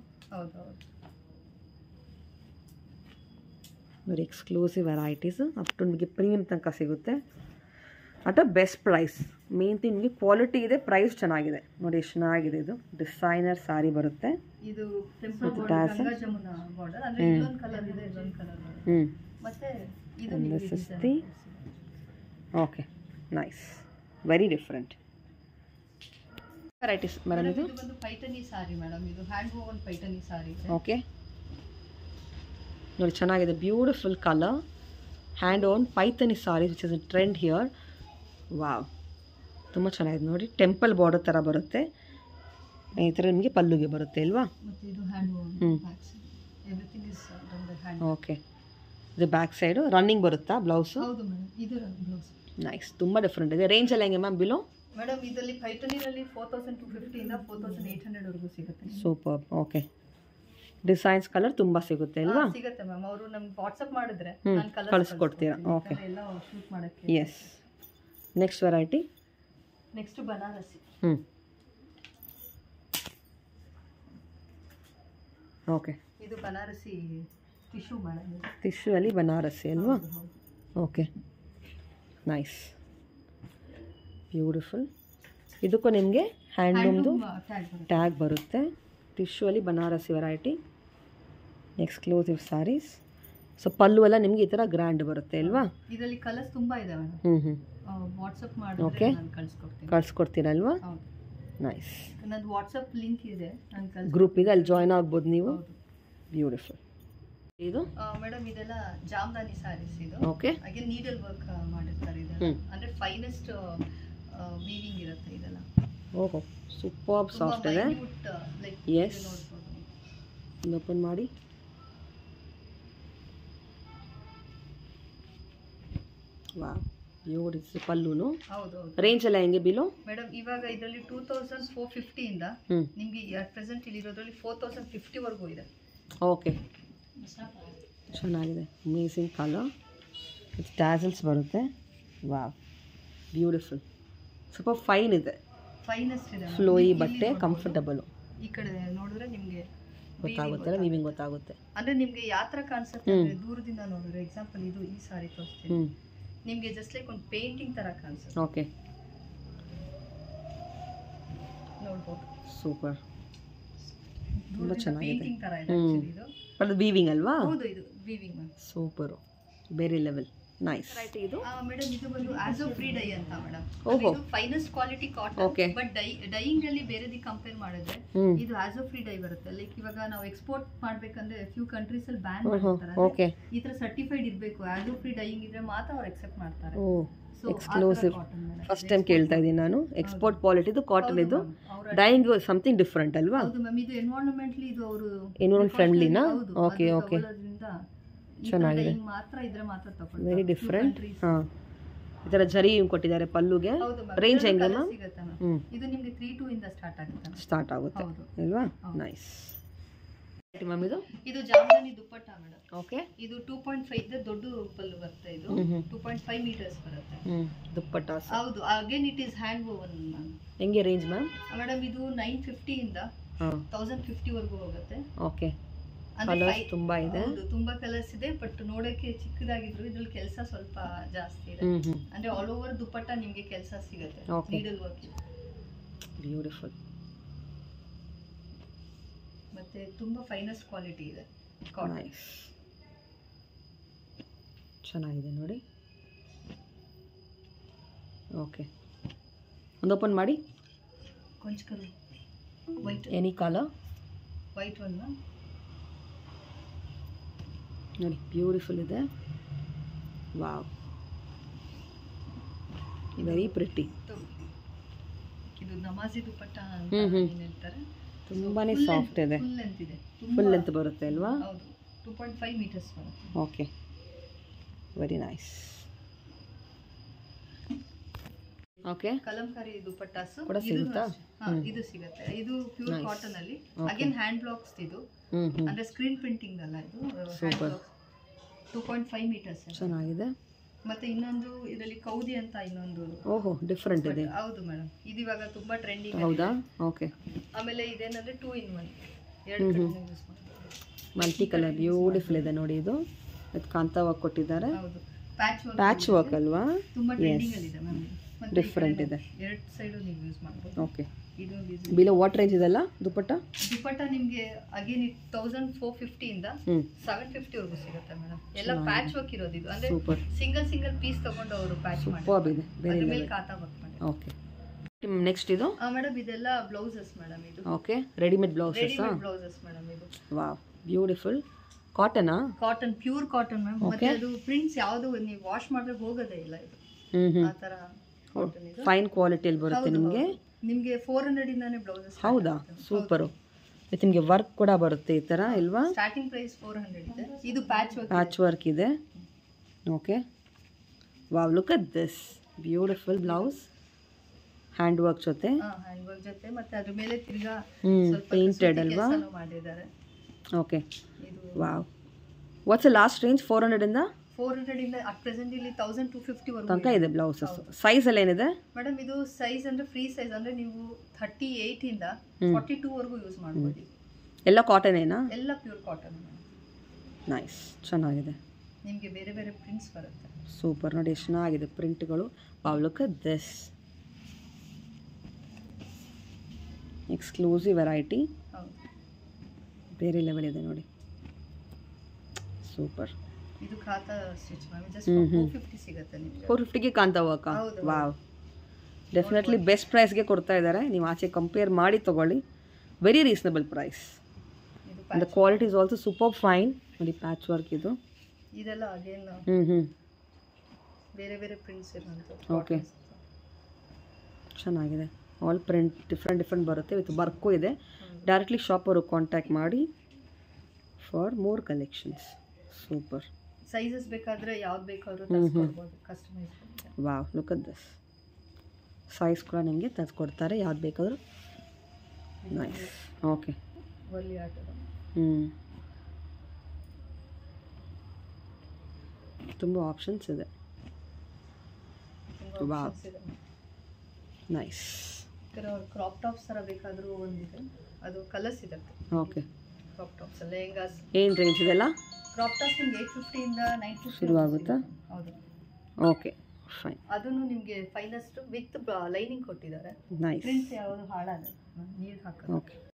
Very exclusive varieties. Up to ನಿಮಗೆ ಪ್ರೀಮಿಯಂ ತನಕ ಸಿಗುತ್ತೆ at a best price. Main thing ನಿಮಗೆ ಕ್ವಾಲಿಟಿ ಇದೆ, ಪ್ರೈಸ್ ಚೆನ್ನಾಗಿದೆ ನೋಡಿ. ಎಷ್ಟು ಚೆನ್ನಾಗಿದೆ. ಇದು ಡಿಸೈನರ್ ಸಾರಿ ಬರುತ್ತೆ. ಇದು temple border, Ganga Jamuna border ಅಂದ್ರೆ ಇನ್ನೊಂದು ಕಲರ್ ಇದೆ, ಇನ್ನೊಂದು ಕಲರ್ ಬರುತ್ತೆ. ಹ್ಮ್, ಮತ್ತೆ ಇದು ನಿಮಗೆ okay, nice, very different varieties. Madam ಇದು ಬಂದು ಪೈಠನಿ ಸಾರಿ ಮೇಡಮ್. ಇದು hand woven Paithani sari. Okay ನೋಡಿ, ಚೆನ್ನಾಗಿದೆ. Beautiful colour hand woven Paithani sari which is a trend here. Wow, ತುಂಬ ಚೆನ್ನಾಗಿದೆ ನೋಡಿ. ಟೆಂಪಲ್ ಬಾರ್ಡರ್ ಥರ ಬರುತ್ತೆ. ಈ ಥರ ನಿಮಗೆ ಪಲ್ಲುಗೆ ಬರುತ್ತೆ ಅಲ್ವಾ? ಹ್ಞೂ, ಓಕೆ. ಇದು ಬ್ಯಾಕ್ ಸೈಡು ರನ್ನಿಂಗ್ ಬರುತ್ತಾ ಬ್ಲೌಸು? ಹೌದು ಮೇಡಮ್, ಇದು ಬ್ಲೌಸ್. ನೈಸ್, ತುಂಬ ಡಿಫ್ರೆಂಟ್ ಇದೆ. ರೇಂಜ್ ಎಲ್ಲ ಹೆಂಗೆ ಮ್ಯಾಮ್ ಬಿಲೋ? ಮೇಡಮ್ ಇದರಲ್ಲಿ ಪೈಠನಿನಲ್ಲಿ ಫೋರ್ ತೌಸಂಡ್ ಟು ಫಿಫ್ಟಿಯಿಂದ ಫೋರ್ ತೌಸಂಡ್ ಏಯ್ಟ್ ಹಂಡ್ರೆಡ್ವರೆಗೂ ಸಿಗುತ್ತೆ. ಸೂಪರ್. ಓಕೆ, ಡಿಸೈನ್ಸ್ ಕಲರ್ ತುಂಬಾ ಸಿಗುತ್ತೆ ಅಲ್ವಾ? ಸಿಗುತ್ತೆ ಮ್ಯಾಮ್. ಅವರು ನಮ್ಗೆ ವಾಟ್ಸಪ್ ಮಾಡಿದ್ರೆ ನಾನು ಕಲರ್ ಕಳಿಸ್ಕೊಡ್ತೀರಾ? ಓಕೆ, ಎಲ್ಲ ಶೂಟ್ ಮಾಡಕ್ಕೆ. Yes, next variety. Next Banarasi. ಹ್ಞೂ, ಓಕೆ. ಇದು ಬನಾರಸಿ ಟಿಶ್ಯೂ ಮೇಡಮ್. ಟಿಶ್ಯೂ ಅಲ್ಲಿ ಬನಾರಸಿ ಅಲ್ವಾ? Okay, nice, beautiful. ಇದಕ್ಕೂ ನಿಮಗೆ ಹ್ಯಾಂಡ್ಲೂಮ್ದು ಟ್ಯಾಗ್ ಬರುತ್ತೆ. ಟಿಶ್ಯೂ ಅಲ್ಲಿ Banarasi variety, exclusive saris. So pallu ಎಲ್ಲ ನಿಮಗೆ ಈ ಥರ ಗ್ರ್ಯಾಂಡ್ ಬರುತ್ತೆ ಅಲ್ವಾ? ಇದರಲ್ಲಿ ಕಲರ್ಸ್ ತುಂಬ ಇದೆ ಮೇಡಮ್. ಹ್ಞೂ ಹ್ಞೂ ವಾಟ್ಸಪ್ ಮಾಡಿ ಓಕೆ, ಕಳಿಸ್ಕೊಡ್ತೀನಿ. ಕಳಿಸ್ಕೊಡ್ತೀರಲ್ವಾ? ನೈಸ್. ನನ್ನ ವಾಟ್ಸಪ್ ಲಿಂಕ್ ಇದೆ, ನಾನು ಗ್ರೂಪ್ ಇದೆ, ಅಲ್ಲಿ ಜಾಯ್ನ್ ಆಗ್ಬೋದು ನೀವು. ಬ್ಯೂಟಿಫುಲ್. ಇದು ಮೇಡಮ್ ಇದೆಲ್ಲ ಜಾಮ್ದಾನಿ ಸ್ಯಾರೀಸ್. ಇದು ಓಕೆ, ಹಾಗೆ ನೀಡಲ್ ವರ್ಕ್ ಮಾಡಿರ್ತಾರೆ. ಇದೆಲ್ಲ ಅಂದರೆ ಫೈನೆಸ್ಟ್ ವೀವಿಂಗ್ ಇರುತ್ತೆ ಇದೆಲ್ಲ. ಓಹೋ, ಸೂಪರ್ ಸಾಫ್ಟ್ ಇದೆ. ಎಸ್, ಓಪನ್ ಮಾಡಿ. Wow, beautiful. ಪಲ್ಲುನು ಹೌದು. ರೇಂಜ್ ಎಲ್ಲ ಹೆಂಗೆ ಬಿಲು ಮೇಡಮ್? ಇವಾಗ ಇದರಲ್ಲಿ ಟೂ ತೌಸಂಡ್ ಫೋರ್ ಫಿಫ್ಟಿ ಇಂದ ನಿಮಗೆ ಪ್ರೆಸೆಂಟ್ ಇಲ್ಲಿ ಇರೋದ್ರಲ್ಲಿ ಫೋರ್ ತೌಸಂಡ್ ಫಿಫ್ಟಿ ವರೆಗೂ ಇದೆ. ಓಕೆ, ಚೆನ್ನಾಗಿದೆ. ಅಮೇಸಿಂಗ್ ಕಲರ್, ಟ್ಯಾಸಲ್ಸ್ ಬರುತ್ತೆ. ವಾ, ಬ್ಯೂಟಿಫುಲ್. ಸ್ವಲ್ಪ ಫೈನ್ ಇದೆ, ಫೈನೆಸ್ಟ್ ಇದೆ, ಫ್ಲೋಯಿ ಬಟ್ಟೆ, ಕಂಫರ್ಟಬಲ್. ಈ ಕಡೆ ನೋಡಿದ್ರೆ ನಿಮಗೆ ಗೊತ್ತಾಗುತ್ತೆ, ವೀವಿಂಗ್ ಗೊತ್ತಾಗುತ್ತೆ. ಅಂದ್ರೆ ನಿಮಗೆ ಯಾವ ಥರ ಕಾಣಿಸುತ್ತೆ ಅಂದ್ರೆ ದೂರದಿಂದ ನೋಡಿದ್ರೆ, ಎಕ್ಸಾಂಪಲ್ ಇದು ಈ ಸಾರಿ ತೋರಿಸ್ತೀನಿ ನಿಮಗೆ, ಜಸ್ಟ್ ಲೈಕ್ ಒಂದು ಪೇಂಟಿಂಗ್ ತರ ಕಾಣಿಸುತ್ತೆ. ಓಕೆ, ನೋಡ್ಬೋದು. ಸೂಪರ್, ತುಂಬಾ ಚೆನ್ನಾಗಿದೆ. ಪೇಂಟಿಂಗ್ ತರ ಇದೆ ಆಕ್ಚುಲಿ ಇದು. ಅದು ವೀವಿಂಗ್ ಅಲ್ವಾ? ಹೌದು, ಇದು ವೀವಿಂಗ್ ಮ್ಯಾಮ್. ಸೂಪರ್, ಬೇರೆ ಲೆವೆಲ್. ನೈಸ್. ಇದು ಮೇಡಮ್ ಇದು ಬಂದು ಆಸೋ ಫ್ರೀ ಡೈ ಅಂತ ಮೇಡಮ್. ಓಹೋ, ಇದು finest quality cotton. But dye dyeing ಅಲ್ಲಿ ಬೇರೆದಿ ಕಂಪೇರ್ ಮಾಡಿದ್ರೆ ಇದು ಆಸೋ ಫ್ರೀ ಡೈ ಬರುತ್ತೆ. ಲೈಕ್ ಇವಾಗ ನಾವು ಎಕ್ಸ್ಪೋರ್ಟ್ ಮಾಡ್ಬೇಕಂದ್ರೆ ಫ್ಯೂ ಕಂಟ್ರೀಸ್ ಅಲ್ಲಿ ಬ್ಯಾನ್ ಮಾಡ್ತಾರೆ. ಓಕೆ, ಈ ತರ ಸರ್ಟಿಫೈಡ್ ಇರಬೇಕು, ಆಸೋ ಫ್ರೀ ಡೈಯಿಂಗ್ ಇದ್ರೆ ಮಾತ್ರ ಅವ್ರು ಅಕ್ಸೆಪ್ಟ್ ಮಾಡ್ತಾರೆ. ಓ, ಎಕ್ಸ್ಕ್ಲೂಸಿವ್. ಫಸ್ಟ್ ಟೈಮ್ ಕೇಳ್ತಾ ಇದ್ದೀನಿ ನಾನು. ಎಕ್ಸ್ಪೋರ್ಟ್ ಕ್ವಾಲಿಟಿದು ಕಾಟನ್, ಇದು ಡೈಯಿಂಗ್ ಸಮಥಿಂಗ್ ಡಿಫರೆಂಟ್ ಅಲ್ವಾ? ಹೌದು ಮ್ಯಾಮ್. ಇದು ಎನ್ವೈರನ್ಮೆಂಟ್ಲಿ ಇದು ಅವರು ಎನ್ವೈರನ್ಮೆಂಟ್ ಫ್ರೆಂಡ್ಲಿನಾ? ಓಕೆ ಓಕೆ, ಚೆನ್ನಾಗಿದೆ. ಮಾತ್ರ ಇದ್ರೆ ಮಾತ್ರ ತಗೊಳ್ಳಿ. Very different. ಹಾಂ, ಈ ಥರ ಜರಿ ಕೊಟ್ಟಿದ್ದಾರೆ ಪಲ್ಲುಗೆ. ರೇಂಜ್ ಹೆಂಗಮ್ಮ? ಹ್ಞೂ, ಇದು ನಿಮಗೆ ತ್ರೀ ಟೂ ಇಂದ ಸ್ಟಾರ್ಟ್ ಆಗುತ್ತೆ. ಸ್ಟಾರ್ಟ್ ಆಗುತ್ತೆ ಅಲ್ವಾ? ನೈಸ್. ಮ್ಯಾಮ್ ಇದು ಇದು ಜಾಮದಾನಿ ದುಪ್ಪಟ್ಟ ಮೇಡಮ್. ಓಕೆ, ಇದು ಟೂ ಪಾಯಿಂಟ್ ಫೈವ್ ಇದೆ, ದೊಡ್ಡ ಪಲ್ಲು ಬರುತ್ತೆ. ಇದು ಟೂ ಪಾಯಿಂಟ್ ಫೈವ್ ಮೀಟರ್ಸ್ ಬರುತ್ತೆ. ಹ್ಞೂ, ದುಪ್ಪಟ್ಟ. ಹೌದು. Again it is hand woven ma'am. ಹೆಂಗೆ ರೇಂಜ್ ಮ್ಯಾಮ್? ಮೇಡಮ್ ಇದು ನೈನ್ ಫಿಫ್ಟಿ ಇಂದ ತೌಸಂಡ್ ಫಿಫ್ಟಿ ವರೆಗೂ ಹೋಗುತ್ತೆ. ಓಕೆ, ಕಲರ್ಸ್ ತುಂಬಾ ಇದೆ. ಹೌದು, ತುಂಬಾ ಕಲರ್ಸ್ ಇದೆ. ಬಟ್ ನೋಡಕ್ಕೆ ಚಿಕ್ಕದಾಗಿದ್ರು ಇದ್ರಲ್ಲಿ ಕೆಲಸ ಸ್ವಲ್ಪ ಜಾಸ್ತಿ ಇದೆ. ಅಂದ್ರೆ ಆಲ್ ಓವರ್ ದುಪ್ಪಟ್ಟ ನಿಮಗೆ ಕೆಲಸ ಸಿಗುತ್ತೆ. Needle work, beautiful. ಮತ್ತೆ ತುಂಬಾ ಫೈನೆಸ್ಟ್ ಕ್ವಾಲಿಟಿ ಇದೆ. ನೈಸ್, ಚೆನ್ನಾಗಿದೆ ನೋಡಿ. ಓಕೆ, ಒಂದು ಓಪನ್ ಮಾಡಿ. ಕೊಂಚ white, any colour, white one ನೋಡಿ, ಬ್ಯೂಟಿಫುಲ್ ಇದೆ. Wow, very pretty. ಇದು ನಮಾಜಿ ದುಪ್ಪಟ್ಟ ಅಂತ ಹೇಳ್ತಾರೆ. ತುಂಬಾನೇ ಸಾಫ್ಟ್ ಇದೆ. ಫುಲ್ ಲೆಂತ್ ಇದೆ. ಫುಲ್ ಲೆಂತ್ ಬರುತ್ತೆ ಅಲ್ವಾ? ಹೌದು, ಟೂ ಪಾಯಿಂಟ್ ಫೈವ್ ಮೀಟರ್ಸ್ ಬರುತ್ತೆ. Okay, very nice. Okay, Kalamkari dupattas ಕೂಡ ಸಿಗುತ್ತಾ? ಇದು ಸಿಗುತ್ತೆ. ಇದು ಪ್ಯೂರ್ ಕಾಟನ್ ಅಲ್ಲಿ. ಅಗೇನ್ ಹ್ಯಾಂಡ್ ಬ್ಲಾಕ್ಸ್ ಇದು. ಅಂದ್ರೆ ಸ್ಕ್ರೀನ್ ಪ್ರಿಂಟಿಂಗ್ ಅಲ್ಲ ಇದು. Super. Two point five metres ಚೆನ್ನಾಗಿದೆ. ಮತ್ತೆ ಇನ್ನೊಂದು ಇದರಲ್ಲಿ ಕೌದಿ ಅಂತ ಇನ್ನೊಂದು. ಓಹೋ, ಡಿಫರೆಂಟ್ ಇದೆ. ಹೌದು ಮೇಡಮ್, ಇದು ಇವಾಗ ತುಂಬಾ ಟ್ರೆಂಡಿಂಗ್. ಹೌದಾ? ಓಕೆ. ಆಮೇಲೆ ಇದೇನಂದ್ರೆ ಟೂ ಇನ್ ಒನ್, ಎರಡು ಕಡೆ ಯೂಸ್ ಮಾಡ್ತಾರೆ. ಮಲ್ಟಿ ಕಲರ್, ಬ್ಯೂಟಿಫುಲ್ ಇದೆ ನೋಡಿ. ಇದು ಕಾಂತ ವರ್ಕ್ ಕೊಟ್ಟಿದ್ದಾರೆ. ಹೌದು, ಪ್ಯಾಚ್ ವರ್ಕ್. ಪ್ಯಾಚ್ ವರ್ಕ್ ಅಲ್ವಾ? ತುಂಬಾ ಟ್ರೆಂಡಿಂಗ್ ಅಲ್ಲಿ ಇದೆ ಮ್ಯಾಮ್. ಡಿಫರೆಂಟ್ ಇದೆ. ಎರಡು ಸೈಡ್ ನೀವು ಯೂಸ್ ಮಾಡಬಹುದು. ಓಕೆ. ಇದು ಬಿಲೋ ವಾಟ್ ರೇಂಜ್ ಇದೆಲ್ಲ ದುಪ್ಪಟ್ಟ? ದುಪ್ಪಟ್ಟ ನಿಮಗೆ ಅಗೇನ್ ತೌಸಂಡ್ ಫೋರ್ ಫಿಫ್ಟಿ ಇಂದ ಸೆವೆನ್ ಫಿಫ್ಟಿ ವರೆಗೂ ಸಿಗುತ್ತೆ ಮೇಡಮ್. ಎಲ್ಲ ಪ್ಯಾಚ್ ವರ್ಕ್ ಇರೋದು ಇದು. ಅಂದ್ರೆ ಸಿಂಗಲ್ ಸಿಂಗಲ್ ಪೀಸ್ ತಗೊಂಡು ಅವರು ಪ್ಯಾಚ್ ಮಾಡಿ ಅದ್ರ ಮೇಲೆ ಕಾತಾ ವರ್ಕ್ ಮಾಡಿ. ಓಕೆ. ನೆಕ್ಸ್ಟ್ ಇದು ಮೇಡಮ್ ಇದೆಲ್ಲ ಬ್ಲೌಸಸ್ ಮೇಡಮ್. ಇದು okay, readymade blouses. Readymade blouses madam. ಇದು ವಾವ್, ಬ್ಯೂಟಿಫುಲ್. ಕಾಟನಾ? Cotton, pure cotton ma'am. ಮತ್ತೆ ಅದು ಪ್ರಿಂಟ್ಸ್ ಯಾವುದು ನೀವು ವಾಶ್ ಮಾಡಿದ್ರೆ ಹೋಗೋದೇ ಇಲ್ಲ. ಇದು ಆ ತರ ಕಾಟನ್. ಇದು ಫೈನ್ ಕ್ವಾಲಿಟಿಯಲ್ಲಿ ಬರುತ್ತೆ ನಿಮಗೆ. ನಿಮಗೆ ಫೋರ್ ಹಂಡ್ರೆಡ್ ಇಂದಾನೆ ಬ್ಲೌಸಸ್. ಹೌದಾ? ಸೂಪರ್. ಮತ್ತೆ ನಿಮಗೆ ವರ್ಕ್ ಕೂಡ ಬರುತ್ತೆ ಈ ತರ ಇಲ್ವಾ? ಸ್ಟಾರ್ಟಿಂಗ್ ಪ್ರೈಸ್ ಫೋರ್ ಹಂಡ್ರೆಡ್ ಇದೆ. ಇದು ಪ್ಯಾಚ್ ವರ್ಕ್. ಪ್ಯಾಚ್ ವರ್ಕ್ ಇದೆ. Okay. Wow, look at this beautiful blouse. Hand work ಜೊತೆ. ಹಾ, ಹ್ಯಾಂಡ್ ವರ್ಕ್ ಜೊತೆ ಮತ್ತೆ ಅದ್ರ ಮೇಲೆ ತಿರ್ಗಾ ಸ್ವಲ್ಪ ಪೇಂಟೆಡ್ ಅಲ್ವಾ? ಮಾಡಿದ್ದಾರೆ. Okay. Wow. What's the last range? Four hundred ಇಂದ ಫೋರ್ ಹಂಡ್ರೆಡ್ ಇಂದ ಅಟ್ ಪ್ರೆಸೆಂಟ್ ಇಲ್ಲಿ ತೌಸಂಡ್ ಟೂ ಫಿಫ್ಟಿ ವರೆಗೂ ತನಕ ಇದೆ ಬ್ಲೌಸಸ್. ಸೈಜ್ ಎಲ್ಲ ಏನಿದೆ ಮೇಡಮ್? ಇದು ಸೈಜ್ ಅಂದ್ರೆ ಫ್ರೀ ಸೈಜ್. ಅಂದ್ರೆ ನೀವು ಥರ್ಟಿ ಏಟ್ ಇಂದ ಫಾರ್ಟಿ ಟೂ ವರೆಗೂ ಯೂಸ್ ಮಾಡಬಹುದು. ಎಲ್ಲ ಕಾಟನ್ ಏನಾ? ಎಲ್ಲ ಪ್ಯೂರ್ ಕಾಟನ್. ನೈಸ್, ಚೆನ್ನಾಗಿದೆ. ನಿಮಗೆ ಬೇರೆ ಬೇರೆ ಪ್ರಿಂಟ್ಸ್ ಬರುತ್ತೆ. ಸೂಪರ್, ನೋಡಿ ಎಷ್ಟು ಚೆನ್ನಾಗಿದೆ ಪ್ರಿಂಟ್ಗಳು. Wow, look at this exclusive variety. ಹೌದು, ಬೇರೆ ಲೆವೆಲ್ ಇದೆ ನೋಡಿ. ಸೂಪರ್. ಇದು ಖಾತಾ stitch ma'am, just four fifty ಸಿಗುತ್ತೆ ನಿಮಗೆ. ಫೋರ್ ಫಿಫ್ಟಿಗೆ ಕಾಂತಾ ವರ್ಕ. ಹೌದು. ವಾವ್, ಡೆಫಿನೆಟ್ಲಿ ಬೆಸ್ಟ್ ಪ್ರೈಸ್ಗೆ ಕೊಡ್ತಾ ಇದ್ದಾರೆ. ನೀವು ಆಚೆ ಕಂಪೇರ್ ಮಾಡಿ ತೊಗೊಳ್ಳಿ. Very reasonable price. The quality is also super fine. ನೋಡಿ ಪ್ಯಾಚ್ ವರ್ಕ್ ಇದು. ಇದೆಲ್ಲ ಅಗೇನ್ ಹ್ಞೂ ಹ್ಞೂ ಬೇರೆ ಬೇರೆ ಪ್ರಿಂಟ್ಸ್ ಇರುವಂಥ. ಓಕೆ, ಚೆನ್ನಾಗಿದೆ. ಆಲ್ ಪ್ರಿಂಟ್ ಡಿಫ್ರೆಂಟ್ ಡಿಫ್ರೆಂಟ್ ಬರುತ್ತೆ. ವಿತ್ ವರ್ಕು ಇದೆ. ಡೈರೆಕ್ಟ್ಲಿ ಶಾಪ್ ಅವರು ಕಾಂಟ್ಯಾಕ್ಟ್ ಮಾಡಿ for more collections. Super. Sizes ಬೇಕಾದರೆ ಯಾವ್ದು ಬೇಕಾದರೂ ತರಿಸ್ಕೊಡ್ಬೋದು, customise. Wow, look at this. Size ಕೂಡ ನಿಮಗೆ ತರಿಸ್ಕೊಡ್ತಾರೆ, ಯಾವ್ದು ಬೇಕಾದರೂ. ನೈಸ್. ಓಕೆ, ಒಳ್ಳೆ ಆಟ. ಹ್ಞೂ ತುಂಬ ಆಪ್ಷನ್ಸ್ ಇದೆ. Wow, nice. ಕ್ರಾಪ್ ಟಾಪ್ಸ್ ಥರ ಬೇಕಾದರೂ ಒಂದಿದೆ, ಅದು ಕಲರ್ಸ್ ಇದೆ. Okay, crop tops lehengas. ಏನು ರೇಂಜ್ ಇದೆಲ್ಲ? ಕ್ರಾಪ್ ಟಾಪ್ಸ್ ನಿಮ್ಗೆ ಏಯ್ಟ್ ಫಿಫ್ಟಿಯಿಂದ ನೈನ್ ಫಿಫ್ಟಿ ಶುರು ಆಗುತ್ತಾ? ಹೌದು. Okay, fine. ಅದನ್ನು ನಿಮಗೆ ಫೈನಸ್ಟ್ ವಿತ್ ಲೈನಿಂಗ್ ಕೊಟ್ಟಿದ್ದಾರೆ. ನೈಸ್. ಪ್ರಿಂಟ್ಸ್ ಯಾವುದು ಹಾಳಾಗಲ್ಲ, ನೀರು ಹಾಕೋದು. ಓಕೆ.